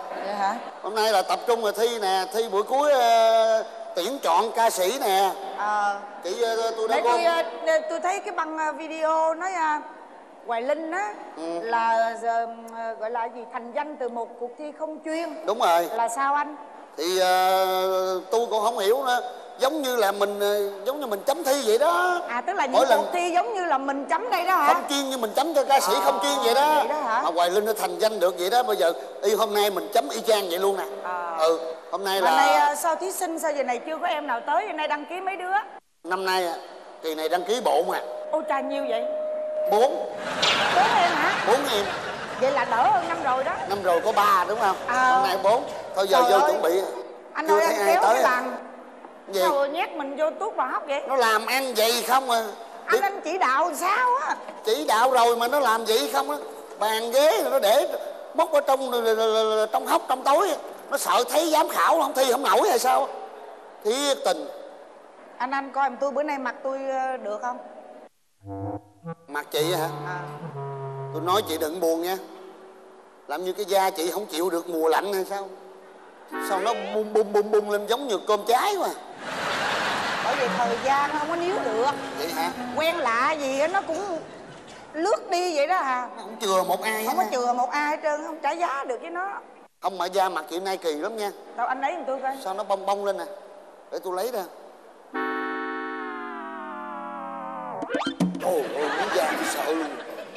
Vậy hả? Hôm nay là tập trung vào thi nè, thi buổi cuối tuyển chọn ca sĩ nè. Chị tôi đã có. Tôi thấy cái băng video nói Hoài Linh á là gọi là gì, thành danh từ một cuộc thi không chuyên. Đúng rồi. Là sao anh? Thì tôi cũng không hiểu nữa. Giống như là mình chấm thi vậy đó. Tức là những cuộc thi giống như là mình chấm đây đó hả? Không chuyên như mình chấm cho ca sĩ không chuyên vậy đó. Vậy đó hả? Mà Hoài Linh nó thành danh được vậy đó. Bây giờ hôm nay mình chấm y chang vậy luôn nè. Hôm nay là... Hôm nay sao thí sinh sao giờ này chưa có em nào tới? Giờ nay đăng ký mấy đứa? Năm nay kỳ này đăng ký bộ mà. Ôi trời, nhiêu vậy? 4 em hả? 4 em. Vậy là đỡ hơn năm rồi đó. Năm rồi có 3 đúng không? Hôm nay 4. Thôi giờ vô chuẩn bị. Anh ơi, anh kéo cái bàn gì? sao rồi nhét mình vô tuốt vào hốc vậy? Nó làm ăn vậy không à? Anh chỉ đạo sao á? Chỉ đạo rồi mà nó làm vậy không á? Bàn ghế nó để móc ở trong hốc trong tối. Nó sợ thấy giám khảo không thi không nổi hay sao? Thiệt tình. Anh coi tôi bữa nay mặt tôi được không? Mặt chị hả? Tôi nói chị đừng buồn nha. Làm như cái da chị không chịu được mùa lạnh hay sao? Sao nó bung lên giống như cơm cháy mà. Bởi vì thời gian không có níu được. Vậy hả? Quen lạ gì nó cũng lướt đi vậy đó hả? Không chừa một ai. Không có chừa một ai hết trơn, không trả giá được với nó. Không mà da mặt chị nay kỳ lắm nha. Đâu anh lấy giùm tôi coi. Sao nó bong bong lên nè. Để tôi lấy ra. Ôi ôi, cái da tôi sợ luôn.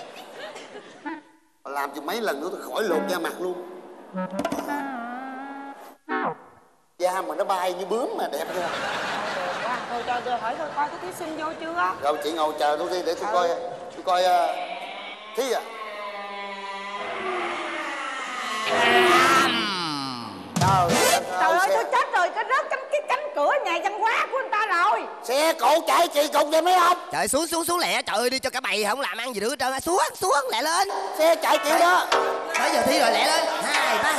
Làm cho mấy lần nữa tôi khỏi lột da mặt luôn. Da mà nó bay như bướm mà đẹp chưa? Thôi cho tôi hỏi thôi coi cái thí sinh vô chưa? Rồi chị ngồi chờ tôi đi để tôi coi. Tôi coi thí à. Trời ơi tôi chết rồi, cái rớt cái cánh cửa nhà văn hóa của người ta rồi. Xe cộ chạy chị cùng vậy mấy ông? Trời xuống lẹ, trời ơi đi cho cả bầy không làm ăn gì nữa hết trơn. Xuống lẹ lên. Xe chạy chị đó. Tới giờ thi rồi lẹ lên. 2, 3.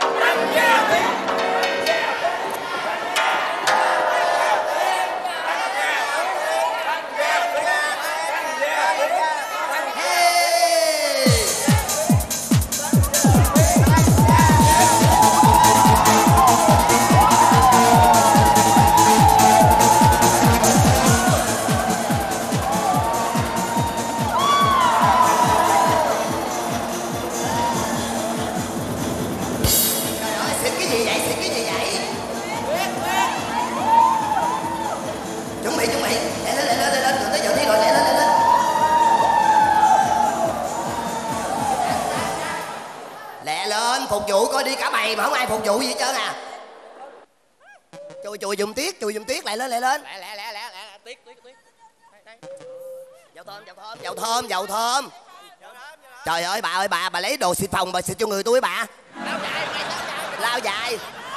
Phục vụ coi đi cả bầy mà không ai phục vụ gì hết trơn à. Chùi giùm tiết lại lên. Lẹ. Tiết. Dầu thơm. Trời ơi bà lấy đồ xịt phòng bà xịt cho người tôi bà. Lao dài.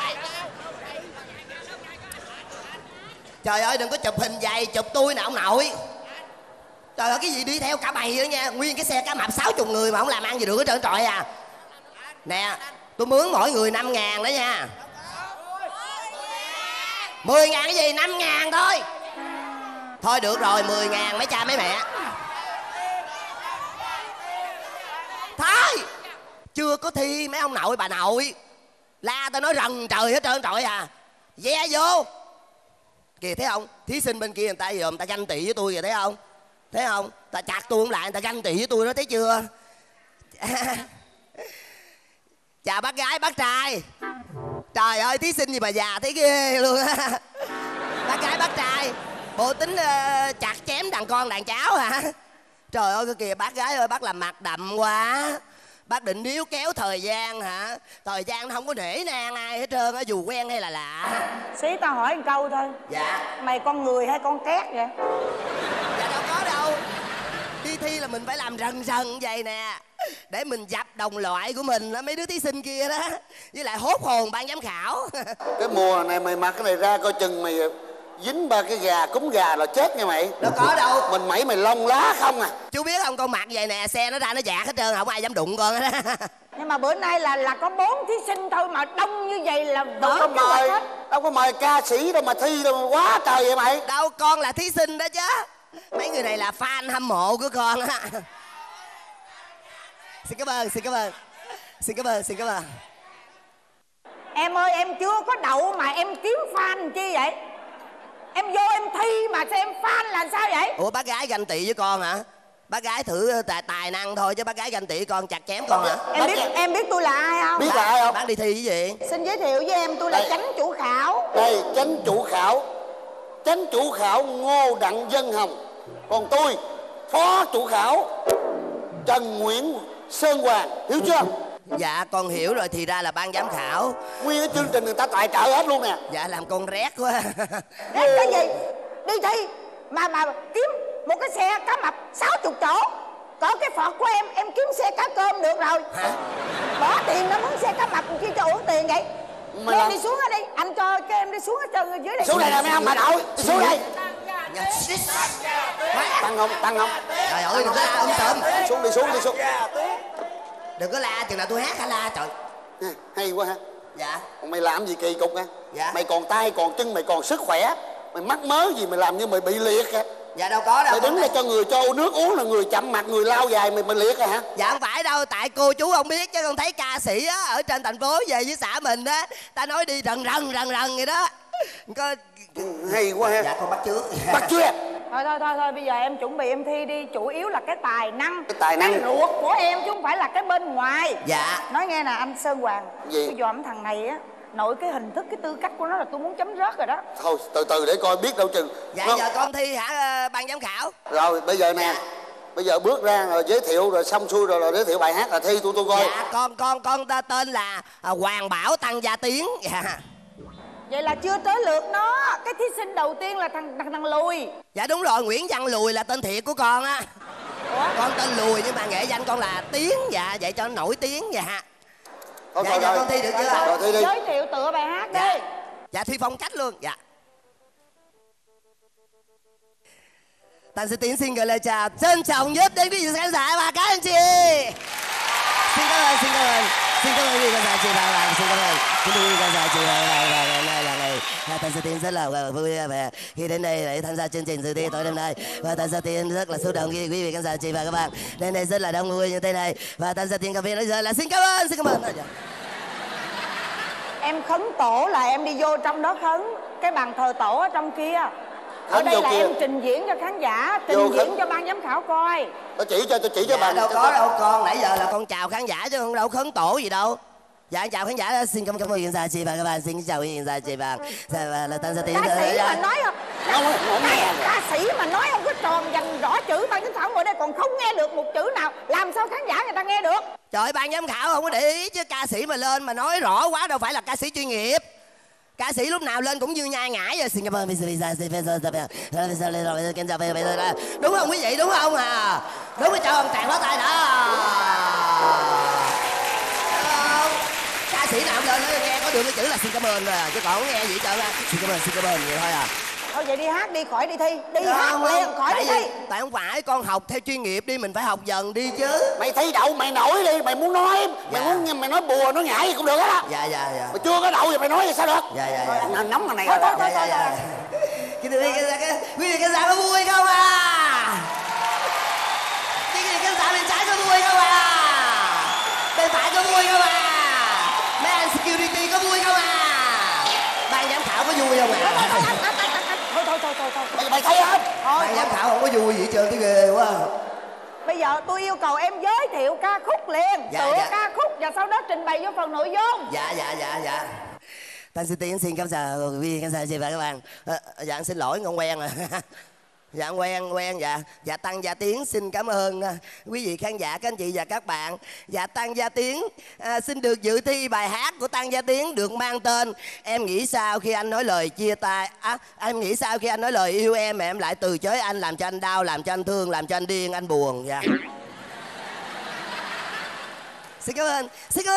Trời ơi đừng có chụp hình dày chụp tôi nè ông nội. Trời ơi cái gì đi theo cả bầy nữa nha. Nguyên cái xe cá mập 60 người mà không làm ăn gì được hết trơn trọi à. Nè, tôi mướn mỗi người 5.000 đó nha. 10.000 cái gì, 5.000 thôi. Thôi được rồi, 10.000 mấy cha mấy mẹ. Thôi, chưa có thi mấy ông nội bà nội. La tao nói rần trời hết trơn trọi à. Ve vô. Kìa thấy không, thí sinh bên kia người ta giờ người ta ganh tị với tôi kìa thấy không? Thấy không, ta chặt tôi không lại người ta ganh tị với tôi đó thấy chưa? Chào bác gái bác trai. Trời ơi thí sinh gì mà già thấy ghê luôn á. Bác gái bác trai bộ tính chặt chém đàn con đàn cháu hả? Trời ơi kìa bác gái ơi, bác làm mặt đậm quá. Bác định níu kéo thời gian hả? Thời gian nó không có nể nang ai hết trơn á, dù quen hay là lạ. Xí tao hỏi một câu thôi. Dạ. Mày con người hay con két vậy? Dạ đâu có đâu. Đi thi là mình phải làm rần vậy nè, để mình dập đồng loại của mình đó, mấy đứa thí sinh kia đó. Với lại hốt hồn ban giám khảo. Cái mùa này mày mặc cái này ra coi chừng mày dính ba cái gà cúm gà là chết nha mày. Đâu có đâu. Mình mày lông lá không à. Chú biết không, con mặc vậy nè xe nó ra nó dạt hết trơn, không ai dám đụng con đó. Nhưng mà bữa nay là có 4 thí sinh thôi mà đông như vậy là đâu có mời ca sĩ đâu mà thi đâu quá trời vậy mày. Đâu con là thí sinh đó chứ. Mấy người này là fan hâm mộ của con á. Xin cảm ơn. Em ơi, em chưa có đậu mà em kiếm fan chi vậy? Em vô em thi mà sao em fan là sao vậy? Ủa bác gái ganh tị với con hả? Bác gái thử tài năng thôi chứ bác gái ganh tị con chặt chém con hả? Em biết tôi là ai không? Biết là ai không? Bác đi thi cái gì? Xin giới thiệu với em, tôi là Đây. chánh chủ khảo. Đây, chánh chủ khảo Ngô Đặng Dân Hồng. Còn tôi phó chủ khảo Trần Nguyễn Sơn Hoàng. Hiểu chưa? Dạ con hiểu rồi, thì ra là ban giám khảo. Nguyên cái chương trình người ta tài trợ hết luôn nè. Dạ làm con rét quá. Rét cái gì? Đi thi mà kiếm một cái xe cá mập 60 chỗ. Có cái phọt của em kiếm xe cá cơm được rồi. Hả? Bỏ tiền nó muốn xe cá mập chi cho uổng tiền vậy? Mày Em đi xuống ở đây, anh cho cái em đi xuống ở chân dưới đây. Xuống đây nè mấy ông bà nội, xuống đây. Tăng không? Trời ơi đừng có la tùm. Đi xuống. Đừng có la, chừng nào tôi hát hả la trời. Hay quá ha. Dạ. Còn mày làm gì kỳ cục nha. Dạ. Mày còn tay còn chân, mày còn sức khỏe. Mày mắc mớ gì mày làm như mày bị liệt kìa. Dạ đâu có đâu. Mày đứng đây cho người cho nước uống là người chậm mặt, người lao dài, mày liệt rồi hả? Dạ không phải đâu, tại cô chú không biết chứ con thấy ca sĩ á ở trên thành phố về với xã mình á, ta nói đi rần vậy đó. Có... Hay quá ha. Dạ con bắt trước. Bắt chưa? Thôi bây giờ em chuẩn bị em thi đi, chủ yếu là cái tài năng. Cái tài năng ruột của em chứ không phải là cái bên ngoài. Dạ. Nói nghe nè anh Sơn Hoàng. Gì? Tôi dòm thằng này á, nội cái hình thức, cái tư cách của nó là tôi muốn chấm rớt rồi đó. Thôi từ để coi biết đâu chừng. Dạ nó... giờ con thi hả ban giám khảo? Rồi bây giờ nè. Bây giờ bước ra rồi giới thiệu rồi xong xuôi rồi giới thiệu bài hát là thi tôi coi. Dạ con tên là Hoàng Bảo Tăng Gia Tiến. Dạ. Vậy là chưa tới lượt nó. Cái thí sinh đầu tiên là thằng Lùi. Dạ đúng rồi, Nguyễn Văn Lùi là tên thiệt của con á. Ủa? Con tên Lùi nhưng mà nghệ danh con là Tiến. Dạ vậy cho nó nổi tiếng. Dạ. Thôi, dạ con thi được chưa? Rồi thi đi. Giới thiệu tựa bài hát đi. Dạ thi phong cách luôn. Dạ. Tăng Gia Tiến xin gửi lời chào trân trọng nhất đến quý vị khán giả và các anh chị. Xin cảm ơn quý vị khán giả chị và xin cảm ơn quý vị khán giả chị và Tăng Gia Tiến rất là vui vẻ khi đến đây để tham gia chương trình dự thi tối hôm nay, và Tăng Gia Tiến rất là xúc động khi quý vị khán giả chị và các bạn đến đây rất là đông vui như thế này, và Tăng Gia Tiến cà phê nói giờ là xin cảm ơn. Em khấn tổ là em đi vô trong đó khấn cái bàn thờ tổ ở trong kia. Ở đây là em trình diễn cho khán giả, trình diễn cho ban giám khảo coi. Tôi chỉ cho bạn. Đâu có đâu con, nãy giờ là con chào khán giả chứ không đâu khấn tổ gì đâu. Dạ chào khán giả, xin cảm ơn khán giả chị và các bạn, xin chào khán giả chị và là Tăng Gia Tiến. Ca sĩ mà nói ca sĩ mà nói không có tròn dành rõ chữ, ban giám khảo ngồi đây còn không nghe được một chữ nào, làm sao khán giả người ta nghe được? Trời ơi, ban giám khảo không có để ý chứ ca sĩ mà lên mà nói rõ quá đâu phải là ca sĩ chuyên nghiệp. Ca sĩ lúc nào lên cũng như nhai ngải rồi. Xin cảm ơn đúng không quý vị, đúng không à? Đúng rồi, cho ông tràng pháo tay đó. Ca sĩ nào lên nó nghe có được cái chữ là xin cảm ơn rồi, chứ còn không nghe gì trơn á. Xin cảm ơn vậy thôi à. Thôi vậy đi hát đi, khỏi đi thi. Đi hát liền, khỏi đi thi. Tại không phải con học theo chuyên nghiệp đi, mình phải học dần đi chứ. Mày thi đậu mày nổi đi, mày muốn nói mày nói bùa nói nhảy gì cũng được hết á. Dạ. Mày chưa có đậu thì mày nói gì sao được? Dạ. Nóng thằng này rồi. Quý vị khán giả có vui không à? Quý vị khán giả bên trái có vui không à? Bên phải có vui không à? Mấy anh security có vui không à? Ban giám khảo có vui không à? Thôi. Mày thấy không? Ban giám khảo không có vui gì trơn, cái ghê quá. Bây giờ tôi yêu cầu em giới thiệu ca khúc liền, tựa ca khúc và sau đó trình bày vô phần nội dung. Dạ. Tăng Gia Tiến xin cảm chào quý vị khán giả chị và các bạn. Dạ xin lỗi không quen rồi. Dạ quen dạ. Dạ Tăng Gia Tiến xin cảm ơn quý vị khán giả, các anh chị và các bạn. Dạ Tăng Gia Tiến xin được dự thi bài hát của Tăng Gia Tiến được mang tên Em nghĩ sao khi anh nói lời chia tay. Em nghĩ sao khi anh nói lời yêu em mà em lại từ chối anh, làm cho anh đau, làm cho anh thương, làm cho anh điên, anh buồn. Dạ. Xin cảm ơn. Xin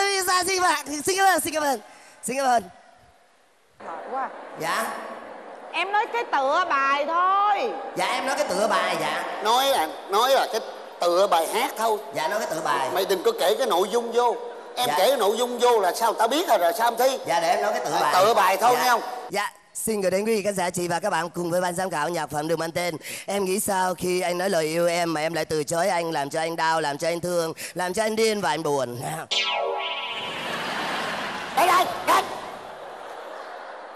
cảm ơn. Quá. Dạ. Em nói cái tựa bài thôi. Dạ em nói cái tựa bài. Dạ. Nói là cái tựa bài hát thôi. Dạ nói cái tựa bài. Mày đừng có kể cái nội dung vô. Em kể cái nội dung vô là sao người ta biết rồi sao em thi. Dạ để em nói cái tựa bài. Tựa bài thôi nghe không? Dạ. Xin gửi đến quý vị khán giả chị và các bạn cùng với ban giám khảo nhạc phẩm được mang tên Em nghĩ sao khi anh nói lời yêu em mà em lại từ chối anh, làm cho anh đau, làm cho anh thương, làm cho anh điên và anh buồn. Đây.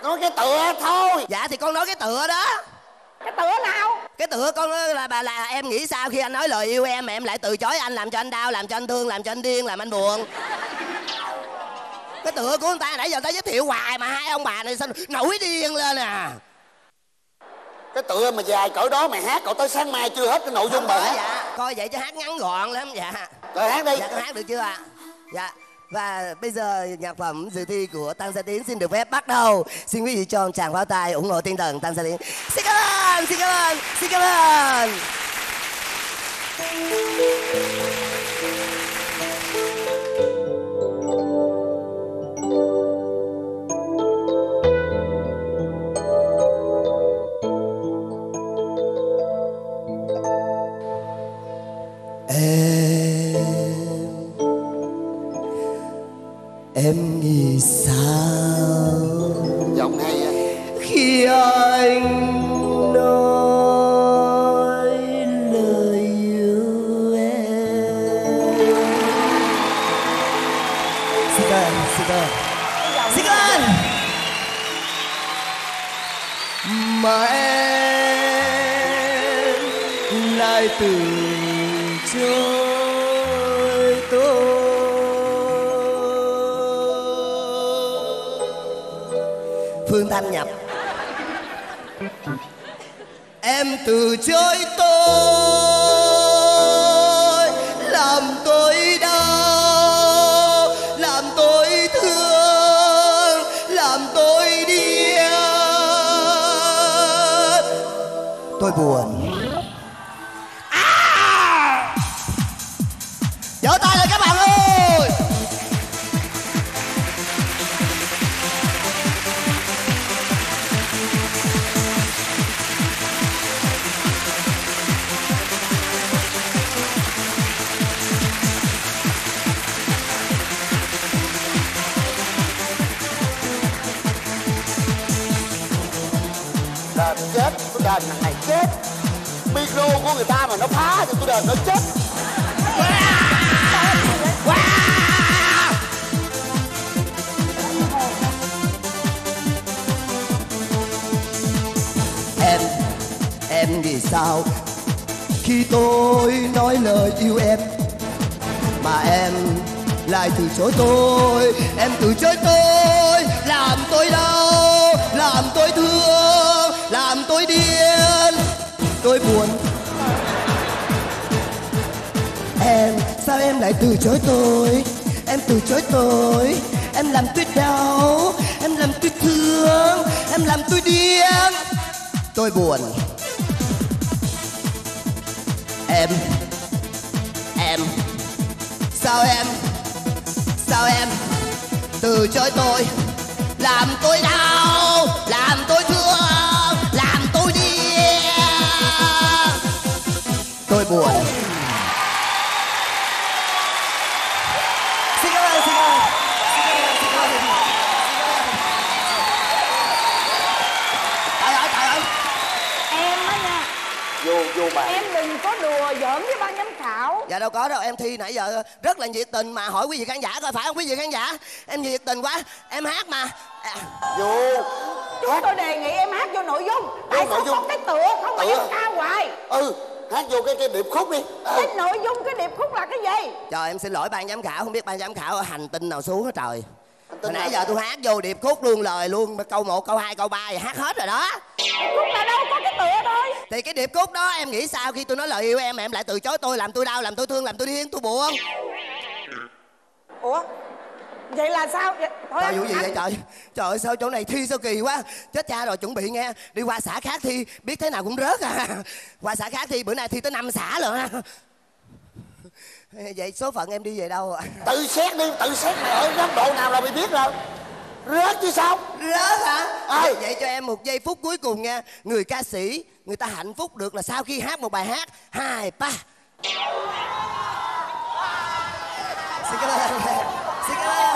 Nói cái tựa thôi. Dạ thì con nói cái tựa đó. Cái tựa nào? Cái tựa con là em nghĩ sao khi anh nói lời yêu em mà em lại từ chối anh, làm cho anh đau, làm cho anh thương, làm cho anh điên, làm anh buồn. Cái tựa của người ta nãy giờ người ta giới thiệu hoài mà hai ông bà này sao nổi điên lên à. Cái tựa mà dài cỡ đó mày hát cậu tới sáng mai chưa hết cái nội dung bài hát. Dạ coi vậy chứ hát ngắn gọn lắm. Dạ rồi hát đi. Dạ con hát được chưa ạ? Dạ. Và bây giờ nhạc phẩm dự thi của Tăng Gia Tiến xin được phép bắt đầu. Xin quý vị cho một tràng pháo tay ủng hộ tinh thần Tăng Gia Tiến. Xin cảm ơn, xin cảm ơn, xin cảm ơn. Em nghĩ sao giọng hay á khi anh nói lời yêu em. Xin cảm ơn, xin cảm ơn, xin cảm ơn. Mà em lại từ chối tôi. Phương Thanh nhập. Em từ chối tôi, làm tôi đau, làm tôi thương, làm tôi điên. Tôi buồn. Vỗ tay lên các bạn ơi. Đền chết, tôi đền thằng này chết. Micro của người ta mà nó phá thì tôi đền nó chết. Em nghĩ sao khi tôi nói lời yêu em mà em lại từ chối tôi. Em từ chối tôi, làm tôi đau, làm tôi thương, làm tôi điên, tôi buồn. Em, sao em lại từ chối tôi? Em từ chối tôi, em làm tôi đau, em làm tôi thương, em làm tôi điên, tôi buồn. Em sao em từ chối tôi, làm tôi đau, làm tôi thương, làm tôi điên, tôi buồn. Xin cảm ơn, xin cảm ơn, xin cảm ơn, xin cảm ơn. Trời ơi, trời ơi. Em á nha. Vô bà. Em đừng có đùa giỡn với ban giám khảo. Dạ đâu có đâu, em thi nãy giờ rất là nhiệt tình mà. Hỏi quý vị khán giả coi phải không quý vị khán giả? Em nhiệt tình quá, em hát mà. Vô. Chúng tôi đề nghị em hát vô nội dung. Tại sao có cái tựa không mà em ca hoài? Hát vô cái điệp khúc đi. Cái nội dung cái điệp khúc là cái gì? Trời, em xin lỗi ban giám khảo, không biết ban giám khảo ở hành tinh nào xuống hết trời. Hồi nãy giờ tôi hát vô điệp khúc luôn, lời luôn, câu 1, câu 2, câu 3 thì hát hết rồi đó. Điệp khúc là đâu có cái tựa thôi. Thì cái điệp khúc đó em nghĩ sao khi tôi nói lời yêu em mà em lại từ chối tôi, làm tôi đau, làm tôi thương, làm tôi điên, tôi buồn. Ủa? Vậy là sao? Thôi Trời, vụ gì vậy trời? Trời ơi, sao chỗ này thi sao kỳ quá. Chết cha rồi, chuẩn bị nghe. Đi qua xã khác thi, biết thế nào cũng rớt à. Qua xã khác thi, bữa nay thi tới 5 xã rồi ha. Vậy số phận em đi về đâu ạ? Tự xét đi, tự xét mày ở góc độ nào là mày biết rồi. Rớt chứ sao? Rớt hả? Vậy cho em một giây phút cuối cùng nha. Người ca sĩ, người ta hạnh phúc được là sau khi hát một bài hát 2, 3. Xin cảm ơn. Xin cảm ơn.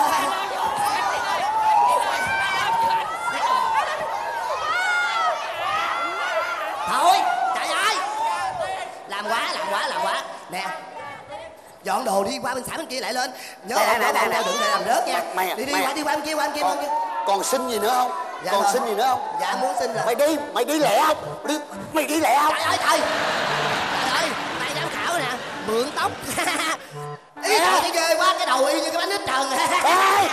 Thôi, trời ơi. Làm quá. Nè, dọn đồ đi qua bên xã bên kia lại lên. Nhớ đừng để làm rớt nha. Đi qua bên kia. Còn xin gì nữa không? Dạ còn thôi. xin gì nữa không? Dạ em muốn xin rồi. Mày đi lẹ không? Mày đi lẹ không? Trời ơi trời. Trời ơi, này giám khảo nè, mượn tóc. Ý trời cái ghê quá, cái đầu y như cái bánh ít trần. Ê,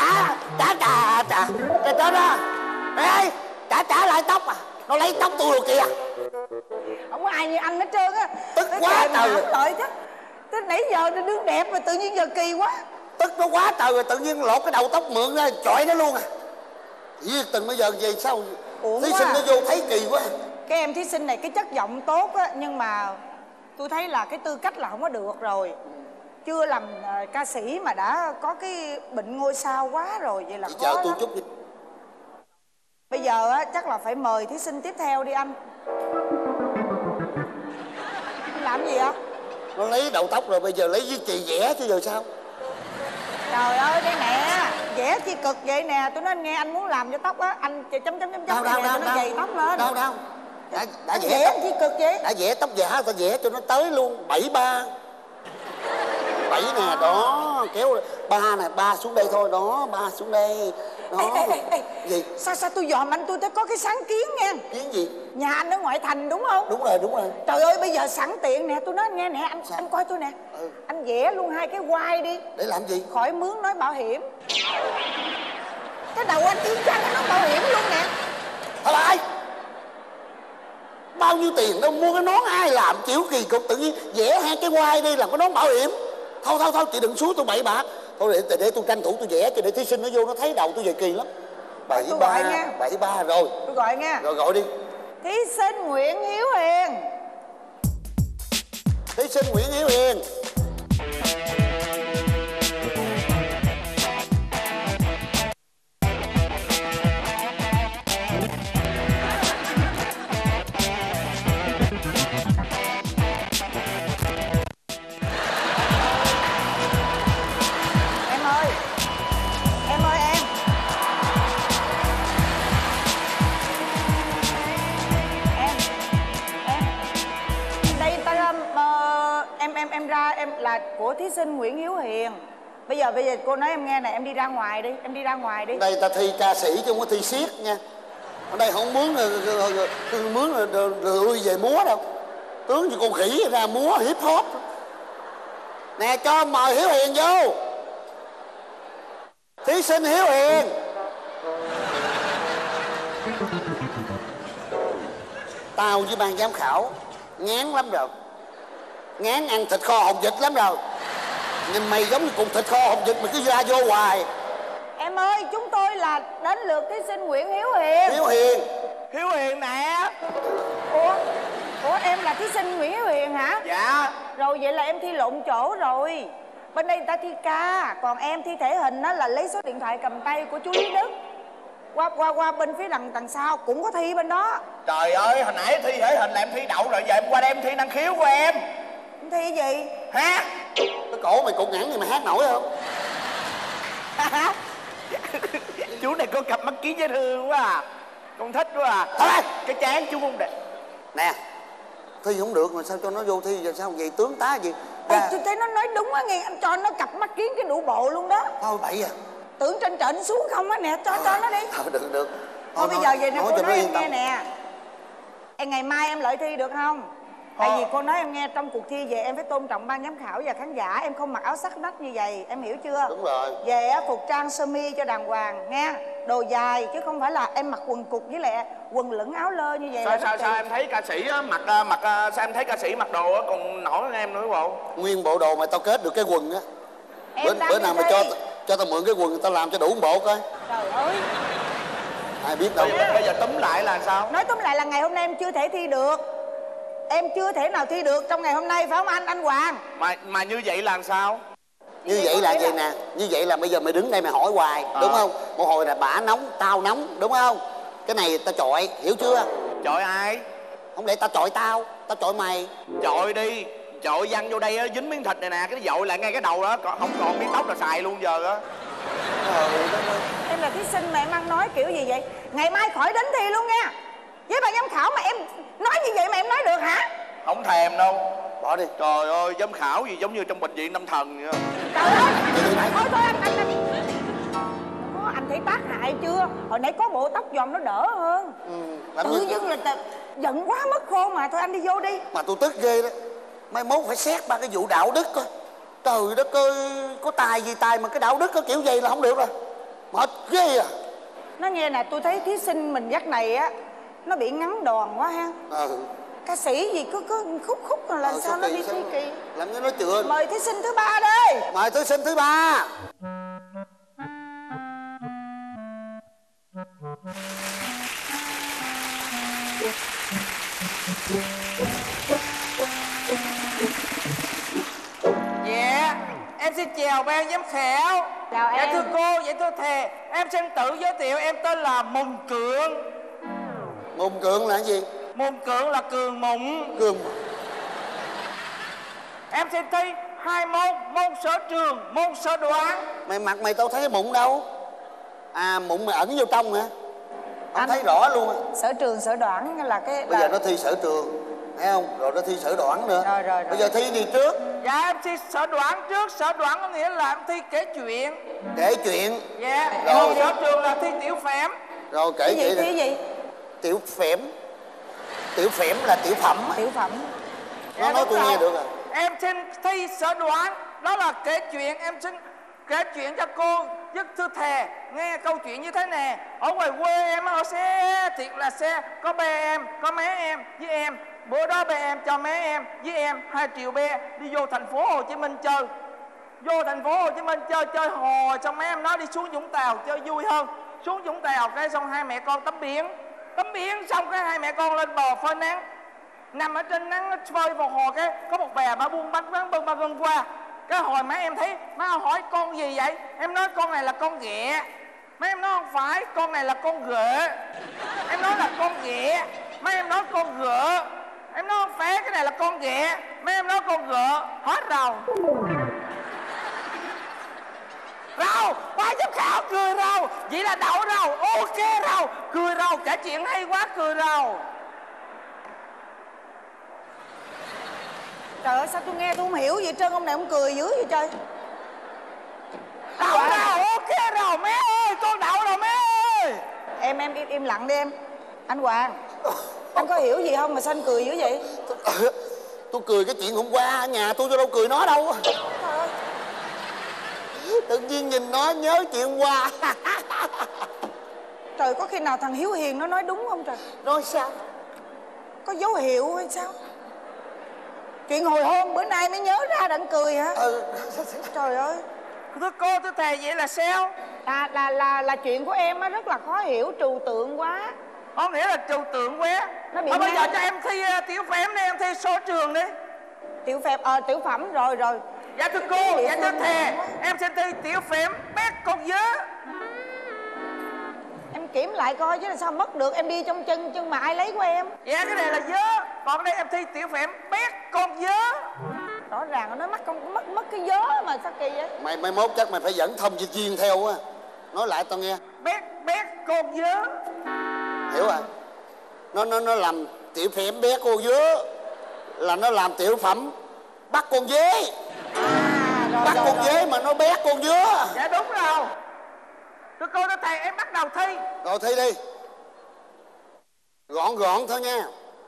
trả đó. Ê, trả lại tóc à? Nó lấy tóc tôi rồi kìa. Không có ai như anh hết trơn á. Tức quá trời. Lợi chứ. Tới nãy giờ nó đứng đẹp mà tự nhiên giờ kỳ quá. Tức nó quá trời rồi, tự nhiên lột cái đầu tóc mượn ra chọi nó luôn à. Giết từng bây giờ về sao thí sinh nó vô thấy kỳ quá. Cái em thí sinh này cái chất giọng tốt á, nhưng mà tôi thấy là cái tư cách là không có được rồi. Chưa làm ca sĩ mà đã có cái bệnh ngôi sao quá rồi, vậy là Chị khó chờ tôi lắm. chút đi. Bây giờ á chắc là phải mời thí sinh tiếp theo đi anh. Làm gì vậy? Nó lấy đầu tóc rồi, bây giờ lấy với chị vẽ chứ giờ sao? Trời ơi đây nè, vẽ chi cực vậy nè. Tôi nói nghe anh muốn làm cho tóc á, anh chấm cho nó dày tóc lên. Đâu đã vẽ tóc chi cực vậy? Đã vẽ tóc giả tao vẽ cho nó tới luôn. 7-3 7 nè, đó kéo 3 nè, 3 xuống đây thôi, đó 3 xuống đây đó. Ê. Gì? Sao tôi dòm anh, tôi thấy có cái sáng kiến nha. Kiến gì? Nhà anh ở ngoại thành đúng không? Đúng rồi. Trời ơi bây giờ sẵn tiện nè, tôi nói nghe nè anh coi tôi nè. Anh vẽ luôn 2 cái quai đi. Để làm gì? Khỏi mướn nói bảo hiểm. Cái đầu anh y chang cái nón bảo hiểm luôn nè. Thôi lại, bao nhiêu tiền đâu mua cái nón, ai làm chịu kỳ cục, tự nhiên vẽ 2 cái quai đi làm cái nón bảo hiểm. Thôi chị đừng suối tôi bậy bạ. Thôi để tôi tranh thủ tôi vẽ cho để thí sinh nó vô nó thấy đầu tôi về kỳ lắm. 7-3 rồi. Tôi gọi nha. Rồi gọi đi. Thí sinh Nguyễn Hiếu Hiền. Thí sinh Nguyễn Hiếu Hiền. Em ra em là của thí sinh Nguyễn Hiếu Hiền. Bây giờ cô nói em nghe này, em đi ra ngoài đi. Đây ta thi ca sĩ chứ không có thi siết nha. Ở đây không mướn rươi về múa đâu. Tướng như con khỉ ra múa hip hop. Nè cho mời Hiếu Hiền vô. Thí sinh Hiếu Hiền. Tao với ban giám khảo ngán lắm rồi. Ngán ăn thịt kho hồng vịt lắm rồi. Nhìn mày giống như cùng thịt kho hồng vịt mà cứ ra vô hoài. Em ơi, chúng tôi là đến lượt thí sinh Nguyễn Hiếu Hiền. Hiếu Hiền nè. Ủa em là thí sinh Nguyễn Hiếu Hiền hả? Dạ. Rồi vậy là em thi lộn chỗ rồi. Bên đây người ta thi ca, còn em thi thể hình đó là lấy số điện thoại cầm tay của chú Lý Đức. Qua bên phía đằng sau cũng có thi bên đó. Trời ơi, hồi nãy thi thể hình là em thi đậu rồi, giờ em qua đây em thi năng khiếu của em. Em thi gì? Hát. Cái cổ mày cục ngắn thì mày hát nổi không? Chú này có cặp mắt kiến dễ thương quá à. Con thích quá à. Thôi cái chán chú không đẹp. Nè, thi không được mà sao cho nó vô thi giờ sao vậy, tướng tá gì? Tôi thấy nó nói đúng á nghe, anh cho nó cặp mắt kiến cái đủ bộ luôn đó. Thôi bậy à. Tưởng trên trển xuống không á nè, cho nó đi. Thôi được. Thôi bây giờ vậy nè, cô nói em nghe nè. Em ngày mai em lợi thi được không? Tại vì cô nói em nghe trong cuộc thi về em phải tôn trọng ban giám khảo và khán giả. Em không mặc áo sắc nách như vậy, em hiểu chưa? Đúng rồi. Về á, phục trang sơ mi cho đàng hoàng nghe. Đồ dài chứ không phải là em mặc quần cục với lại quần lửng áo lơ như vậy. Sao em thấy ca sĩ á, sao em thấy ca sĩ mặc đồ á còn nổi hơn em nữa bộ? Nguyên bộ đồ mà tao kết được cái quần á. Bữa nào mày cho tao mượn cái quần tao làm cho đủ bộ coi. Trời ơi. Ai biết đâu. Bây giờ túm lại là sao? Nói túm lại là ngày hôm nay em chưa thể thi được. Em chưa thể nào thi được trong ngày hôm nay phải không anh Hoàng? Mà như vậy là sao? Như vậy là vậy nè. Như vậy là bây giờ mày đứng đây mày hỏi hoài đúng không? Một hồi là bả nóng tao nóng đúng không? Cái này tao chọi, hiểu chưa? Chọi ai? Không lẽ tao chọi tao chọi mày. Chọi đi. Chọi văng vô đây á, dính miếng thịt này nè, cái dội lại ngay cái đầu đó, không còn miếng tóc là xài luôn giờ á. Em là thí sinh mà em ăn nói kiểu gì vậy? Ngày mai khỏi đến thi luôn nha. Với ban giám khảo mà em nói như vậy mà em nói được hả? Không thèm đâu. Bỏ đi. Trời ơi, giám khảo gì giống như trong bệnh viện tâm thần vậy. Trời ơi. Thôi anh thấy tác hại chưa? Hồi nãy có bộ tóc giòn nó đỡ hơn. Tự dưng là giận quá mất khôn mà. Thôi anh đi vô đi. Mà tôi tức ghê đó. Mai mốt phải xét ba cái vụ đạo đức coi. Trời đất ơi, có tài gì tài mà cái đạo đức có kiểu gì là không được rồi. Mệt ghê à. Nó nghe nè, tôi thấy thí sinh mình dắt này á, nó bị ngắn đòn quá ha. Ca sĩ gì cứ khúc là sao nó đi thi kỳ. Làm như nó chừa. Mời thí sinh thứ 3 đây. Mời thí sinh thứ 3. Dạ, em xin chào ban giám khảo. Chào em. Dạ thưa cô, dạ thưa thầy, em xin tự giới thiệu, em tên là Mùng Cượng. Mùng Cượng là cái gì? Mùng Cượng là cường mụn. Em xin thi 2 môn, môn sở trường, môn sở đoán. Mày mặt mày tao thấy cái mụn đâu? À, mụn mày ẩn vô trong hả? Không thấy rõ luôn á. Sở trường sở đoán là cái bây giờ nó thi sở trường, thấy không? Rồi nó thi sở đoán nữa. Rồi. Bây giờ thi đi trước. Dạ em thi sở đoán trước. Sở đoán có nghĩa là em thi kể chuyện. Kể chuyện. Dạ. Rồi. Sở trường là thi tiểu phễm. Rồi kể chuyện cái gì? Tiểu phễm. Tiểu phễm là tiểu phẩm. Tiểu phẩm. Nó nói tôi nghe được à. Em xin thi sở đoán, đó là kể chuyện. Em xin kể chuyện cho cô với thưa thề nghe câu chuyện như thế này. Ở ngoài quê em ở xe, thiệt là xe, có ba em, có mấy em với em. Bữa đó ba em cho mấy em với em 2 triệu be đi vô thành phố Hồ Chí Minh chơi. Vô thành phố Hồ Chí Minh chơi hồi, xong mấy em nói đi xuống Vũng Tàu chơi vui hơn. Xuống Vũng Tàu cái xong hai mẹ con tắm biển xong cái hai mẹ con lên bờ phơi nắng. Nằm ở trên nắng phơi vào hồ cái có một bè bà buôn bán bưng ba gân qua. Cái hồi mấy em thấy má hỏi con gì vậy, em nói con này là con ghẹ. Mấy em nói không phải, con này là con ghệ. Em nói là con ghẹ. Mấy em nói con ghệ. Em nói không phải, cái này là con ghẹ. Mấy em nói con ghệ. Hết rồi. Rau, ban giám khảo cười rau. Vậy là đậu rau, ok rau. Cười rau, kể chuyện hay quá, cười rau. Trời ơi, sao tôi nghe tôi không hiểu gì trơn, ông này ông cười dữ vậy trời. Đậu rau, ok rau, mẹ ơi, con đậu rồi mẹ ơi. Em im lặng đi em. Anh Hoàng, anh có hiểu gì không mà sao anh cười dữ vậy? Tôi cười cái chuyện hôm qua ở nhà tôi đâu cười nó đâu. Tự nhiên nhìn nó nhớ chuyện hôm qua. Trời, có khi nào thằng Hiếu Hiền nó nói đúng không trời? Nói sao? Có dấu hiệu hay sao? Chuyện hồi hôn bữa nay mới nhớ ra đặng cười hả? Trời ơi. Thưa cô, thưa thầy, vậy là sao? Là chuyện của em á rất là khó hiểu, trừu tượng quá. Có nghĩa là trừu tượng quá. Nó bị bây giờ cho em thi tiểu phễm đi, em thi số trường đi. Tiểu phễm, tiểu phẩm rồi. Dạ thưa cô, dạ thưa thầy, em sẽ thi tiểu phễm bét con dớ. Em kiểm lại coi chứ là sao mất được, em đi trong chân mà ai lấy của em. Dạ cái này là dớ, còn đây em thi tiểu phễm bét con dớ. Rõ ràng nó mất cái dớ mà sao kỳ vậy? Mai mốt chắc mày phải dẫn thông dịch viên theo á. Nói lại tao nghe. Bét con dớ. Hiểu à? Nó làm tiểu phễm bé cô dớ là nó làm tiểu phẩm bắt con dế. Bắt con dế mà nó bé con dứa. Dạ đúng rồi. Thưa cô, thưa thầy, em bắt đầu thi. Rồi thi đi. Gọn thôi nha.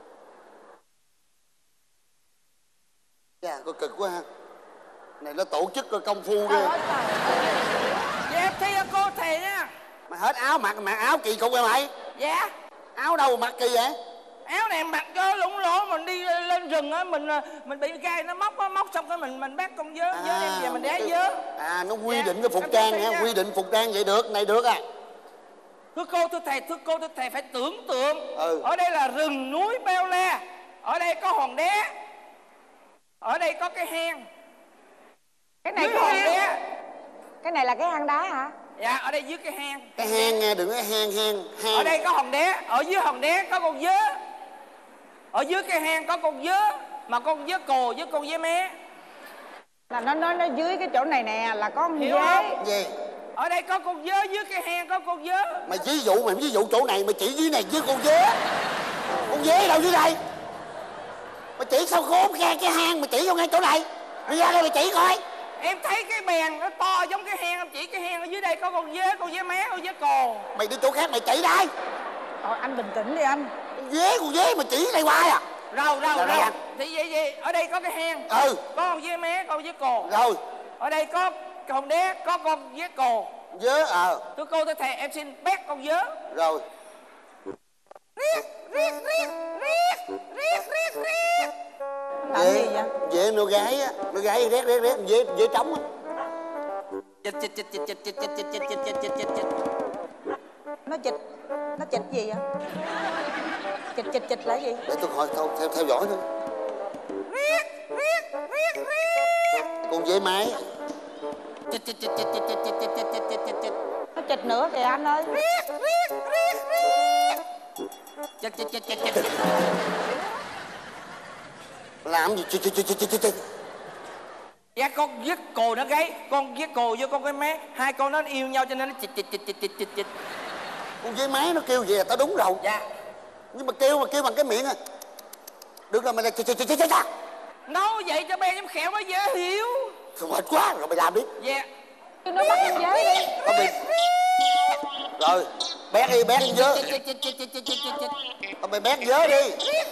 Dạ, có cực quá ha. Này nó tổ chức công phu ghê. Dạ em thi cô thầy nha. Mày hết áo mặc áo kỳ cục vậy mày? Dạ. Áo đâu mặc kỳ vậy? Áo này mặc cho lủng lỗ, mình đi lên rừng á, mình bị gai nó móc xong cái mình bắt con dớ đem về mình đá dớ. À, nó quy định cái phục trang nha, quy định phục trang vậy được, này được à. Thưa cô, thưa thầy phải tưởng tượng. Ở đây là rừng núi bao la. Ở đây có hòn đá. Ở đây có cái hang. Cái này có hòn đá. Cái này là cái hang đá hả? Dạ, ở đây dưới cái hang. Cái hang nha, đừng có hang. Ở đây có hòn đá, ở dưới hòn đá có con dớ. Ở dưới cái hang có con dớ, mà con dớ cồ với con dớ mé. Là nó dưới cái chỗ này nè là có con dế. Gì? Ở đây có con dớ, dưới cái hang có con dớ. Mày ví dụ chỗ này mày chỉ dưới này với con dế. Con dế đâu dưới đây? Mày chỉ sao khốn cái hang mày chỉ vô ngay chỗ này. Mày ra đây mày chỉ coi. Em thấy cái bèn nó to giống cái hang. Em chỉ cái hang ở dưới đây có con dế mé, con dế cồ. Mày đi chỗ khác mày chỉ đây. Thôi anh bình tĩnh đi anh. Con dế mà chỉ đây hoài à. Rồi. Thì vậy ở đây có cái hang. Ừ. Có con dế mé, con dế cồ. Rồi. Ở đây có con đế, có con dế cồ. Dế Thưa cô thưa thầy, em xin bét con dế. Rồi. Làm gì vậy? Dế nó gái á, nó gái rét dế trống á. Nó chịch gì vậy? Chịch là gì? Để tôi hỏi theo dõi thôi. Con dế mái. Nó chịch nữa kìa anh ơi. Làm gì chịch. Dạ con giết cồ nó gáy, con giết cồ với con cái mé, hai con nó yêu nhau cho nên nó chịch. Con dế mái nó kêu vậy là tao đúng rồi. Dạ. Nhưng mà kêu bằng cái miệng à. Được rồi mày là chịch. Nói vậy cho bé em khẹo mới dễ hiểu. Thôi mệt quá rồi mày làm đi. Dạ. Nó bắt em dế đi. Rồi bét đi bét dế. Thôi mày bét dế đi.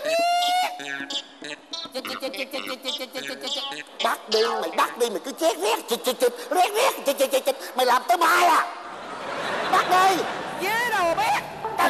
Bắt đi mày cứ chét chịch. Mày làm tới mai à. Bắt đi. Dế đâu bét.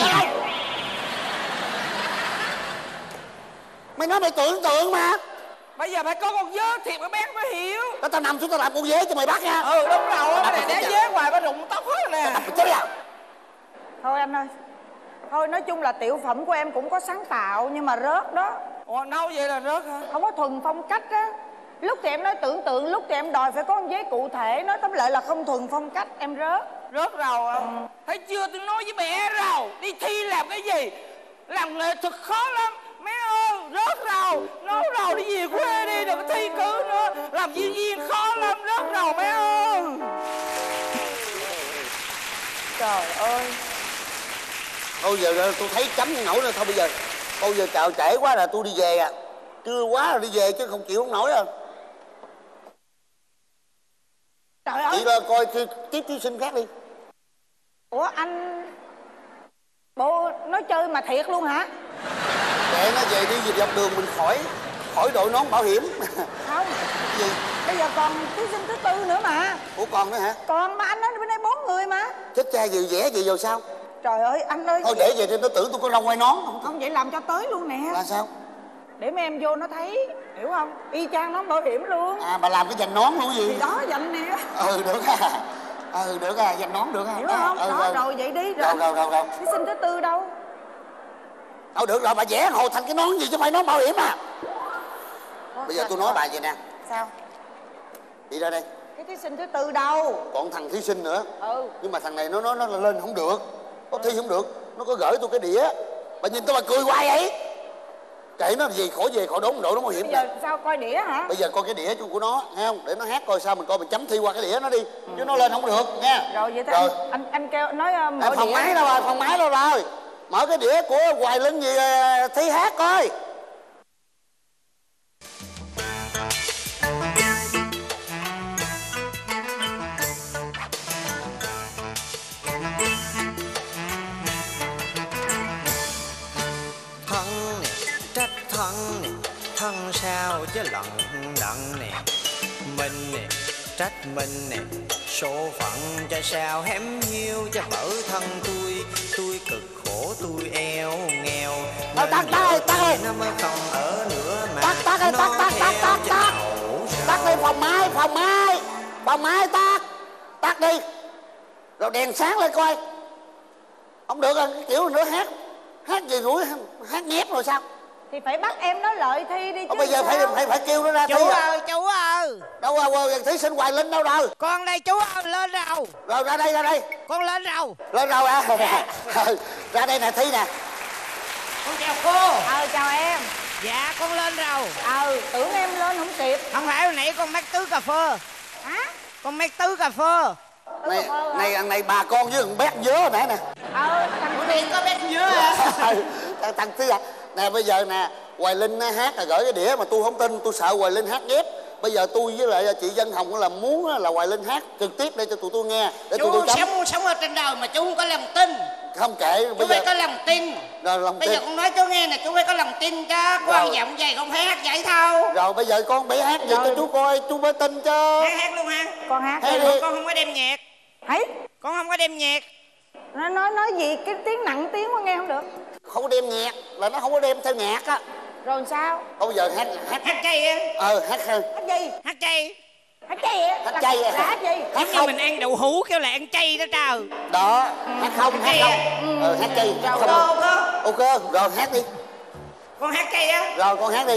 Mày nói mày tưởng tượng mà. Bây giờ phải có con dế thiệt mới bét mới hiểu. Tao nằm xuống tao làm con dế cho mày bắt nha. Ừ đúng rồi, cái này đá dế hoài có rụng tóc hết nè. Thôi anh ơi. Thôi nói chung là tiểu phẩm của em cũng có sáng tạo nhưng mà rớt đó. Ủa đâu vậy là rớt hả? Không có thuần phong cách á. Lúc thì em nói tưởng tượng, lúc thì em đòi phải có con dế cụ thể. Nói tóm lại là không thuần phong cách, em rớt. Rớt rồi à? Thấy chưa, tôi nói với mẹ rồi. Đi thi làm cái gì? Làm nghệ thuật khó lắm. Mẹ ơi, rớt rồi. Nói rồi đi về quê đi, đừng có thi cử nữa. Làm diễn viên khó lắm, rớt rồi mẹ ơi. Trời ơi. Thôi giờ tôi thấy chấm không nổi nữa. Thôi bây giờ chào trễ quá là tôi đi về à. Trưa quá rồi đi về chứ không chịu không nổi đâu. Trời ơi. Chị là coi tiếp thí sinh khác đi. Ủa anh... Bộ nói chơi mà thiệt luôn hả? Để nó về đi, về dọc đường mình khỏi đội nón bảo hiểm. Không. Gì? Bây giờ còn thí sinh thứ tư nữa mà. Ủa còn nữa hả? Còn mà anh nói bên đây 4 người mà. Chết cha gì vẽ gì rồi sao? Trời ơi anh ơi. Thôi để về thì nó tưởng tôi có rong quay nón. Không vậy làm cho tới luôn nè. Là sao? Để mấy em vô nó thấy, hiểu không? Y chang nón bảo hiểm luôn. À bà làm cái dành nón luôn gì? Thì đó dành nè. Được à. Được à, dành nón được à. Hiểu không? Đó rồi vậy đi rồi. Rồi. Thí sinh thứ tư đâu? Đâu được rồi, bà vẽ hồ thành cái nón gì chứ phải nón bảo hiểm à. Bây giờ tôi nói bà vậy nè. Sao? Đi ra đây. Cái thí sinh thứ tư đâu? Còn thằng thí sinh nữa. Nhưng mà thằng này nó lên không được. Có thi không được. Nó có gửi tôi cái đĩa. Bà nhìn tôi bà cười hoài vậy. Kệ nó gì, khỏi về khỏi đốn đội nón bảo hiểm. Bây giờ sao coi đĩa hả? Bây giờ coi cái đĩa của nó, nghe không? Để nó hát coi sao mình coi mình chấm thi qua cái đĩa nó đi. Chứ nó lên không được nha. Rồi vậy thôi. Anh kêu nói mở phòng đĩa. máy đâu rồi, phòng máy đâu rồi. Mở cái đĩa của Hoài Linh gì thi hát coi. Thân nè, trách thân nè, thân sao chứ lận đận nè. Mình nè, trách mình nè, số phận cho sao hém hiu cho bởi thân tôi cực khổ tôi eo nghèo. Tắt ơi. Nó mới không ở nữa mà. Tắt ơi, tắt đi, phòng máy tắt đi. Rồi đèn sáng lên coi. Không được cái kiểu nữa hát gì rủi, hát nhép rồi sao? Thì phải bắt em nói lợi thi đi chứ. Bây giờ phải kêu nó ra thi. Chú ơi. Đâu rồi, thí sinh Hoài Linh đâu rồi? Con đây chú ơi, lên rồi. Rồi ra đây. Con lên rồi. Lên rồi à? Ra đây nè, thi nè. Con chào cô. Chào em. Dạ con lên rồi. Tưởng em lên không kịp. Không phải hồi nãy con mắc tứ cà phê. Hả? Con mắc tứ cà phê. Này bà con với thằng bét dớ nè. Thằng này có bét dớ hả? Thằng Thi à. Nè bây giờ nè, Hoài Linh hát là gửi cái đĩa mà tôi không tin, tôi sợ Hoài Linh hát ghép. Bây giờ tôi với lại chị Vân Hồng là muốn là Hoài Linh hát trực tiếp để cho tụi tôi nghe, để tụi tôi chấm. Sống ở trên đời mà chú không có lòng tin. Không kệ. Chú phải có lòng tin. Rồi, lòng bây tin. giờ con nói chú nghe nè, chú phải có lòng tin chứ. Quan giọng vậy không phải hát vậy đâu. Rồi bây giờ con bị hát vậy cho chú coi, chú mới tin chứ. Hát luôn ha. Con hát đi. Con không có đem nhạc. Thấy? Con không có đem nhạc. Nó nói gì cái tiếng nặng tiếng quá nghe không được. Không có đem nhạc là nó không có đem theo nhạc á. Rồi sao? Bây giờ hát chay á. Hát chay. Hát gì? Hát chay. Hát chay á? Hát chay là hát gì? Hát giống như mình ăn đậu hũ kêu là ăn chay đó trời. Đó, hát không, hát không. Hát chay. Ok, rồi hát đi. Con hát chay á. Rồi con hát đi.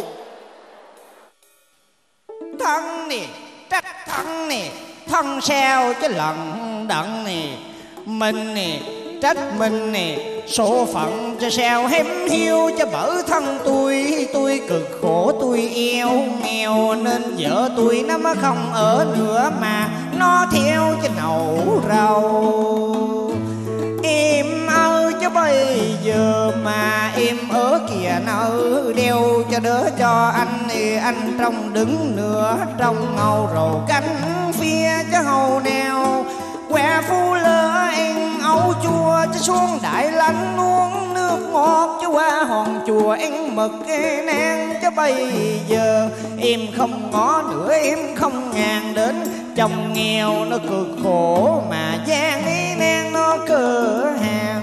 Thân nè, trách thân nè, thân sao chứ lần đận nè. Mình nè, trách mình nè, số phận cho sao hém hiu cho bởi thân tôi cực khổ tôi eo nghèo nên vợ tôi nó mới không ở nữa mà nó theo cho nấu rau. Em ơi chứ bây giờ mà em ở kìa nỡ đeo cho đỡ cho anh trong đứng nữa trong ngầu rầu cánh phía chứ hầu neo que phu lỡ em ấu chua chứ xuống đại lánh uống nước ngọt chứ qua hòn chùa em mực nang chứ bây giờ em không ngó nữa em không ngàn đến chồng nghèo nó cực khổ mà gian ý nang nó cửa hàng.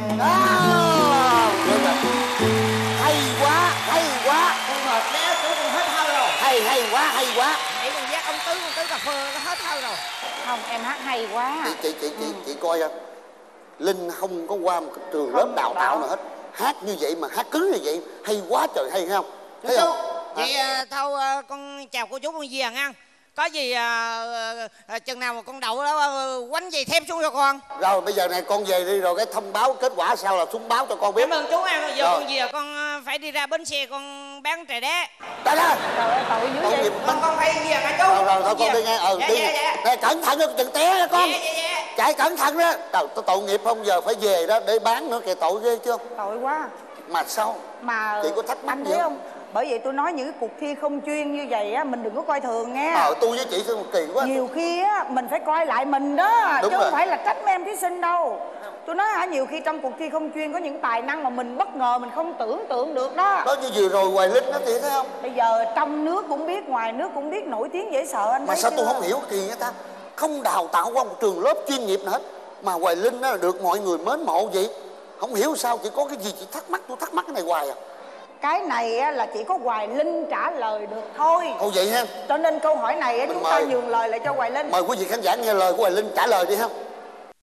Hay quá con mệt lé chú con hết hơi rồi. hay quá nãy con giác ông tứ cà phê nó hết hơi rồi. Không, em hát hay quá. Chị coi không, Linh không có qua một trường lớp đào tạo nào hết, hát như vậy mà hát cứng như vậy hay quá trời hay không? Thấy không? Vậy thôi con chào cô chú con về nha. Có gì chừng nào mà con đậu đó quánh giày thêm xuống cho con. Rồi bây giờ này con về đi rồi cái thông báo kết quả sao là xuống báo cho con biết. Cảm ơn chú nha. Giờ con về con phải đi ra bến xe con bán trà đá. Đây đó. Trời ơi tội dữ vậy. Con phải về hả chú? Rồi thôi con đi nghe. Đi. Nè cẩn thận đừng té đó con. Chạy cẩn thận đó. Tội nghiệp không giờ phải về đó để bán nữa kìa, tội ghê chưa? Tội quá. Mà sao? Mà chị có thắc mắc thấy không? Bởi vậy tôi nói những cái cuộc thi không chuyên như vậy á mình đừng có coi thường nghe. Tôi với chị kỳ quá. Nhiều khi á mình phải coi lại mình đó. Đúng chứ rồi. không phải là trách mấy em thí sinh đâu. Tôi nói hả, nhiều khi trong cuộc thi không chuyên có những tài năng mà mình bất ngờ mình không tưởng tượng được đó. Đó như vừa rồi Hoài Linh đó chị thấy không? Bây giờ trong nước cũng biết ngoài nước cũng biết, nổi tiếng dễ sợ anh. Mà sao tôi không hiểu kỳ người ta không đào tạo qua một trường lớp chuyên nghiệp nào hết mà Hoài Linh đó được mọi người mến mộ vậy. Không hiểu sao, chỉ có cái gì chị thắc mắc, tôi thắc mắc cái này hoài à. Cái này á, là chỉ có Hoài Linh trả lời được thôi. Vậy ha. Cho nên câu hỏi này á, chúng ta nhường lời lại cho Hoài Linh. Mời quý vị khán giả nghe lời của Hoài Linh trả lời đi ha.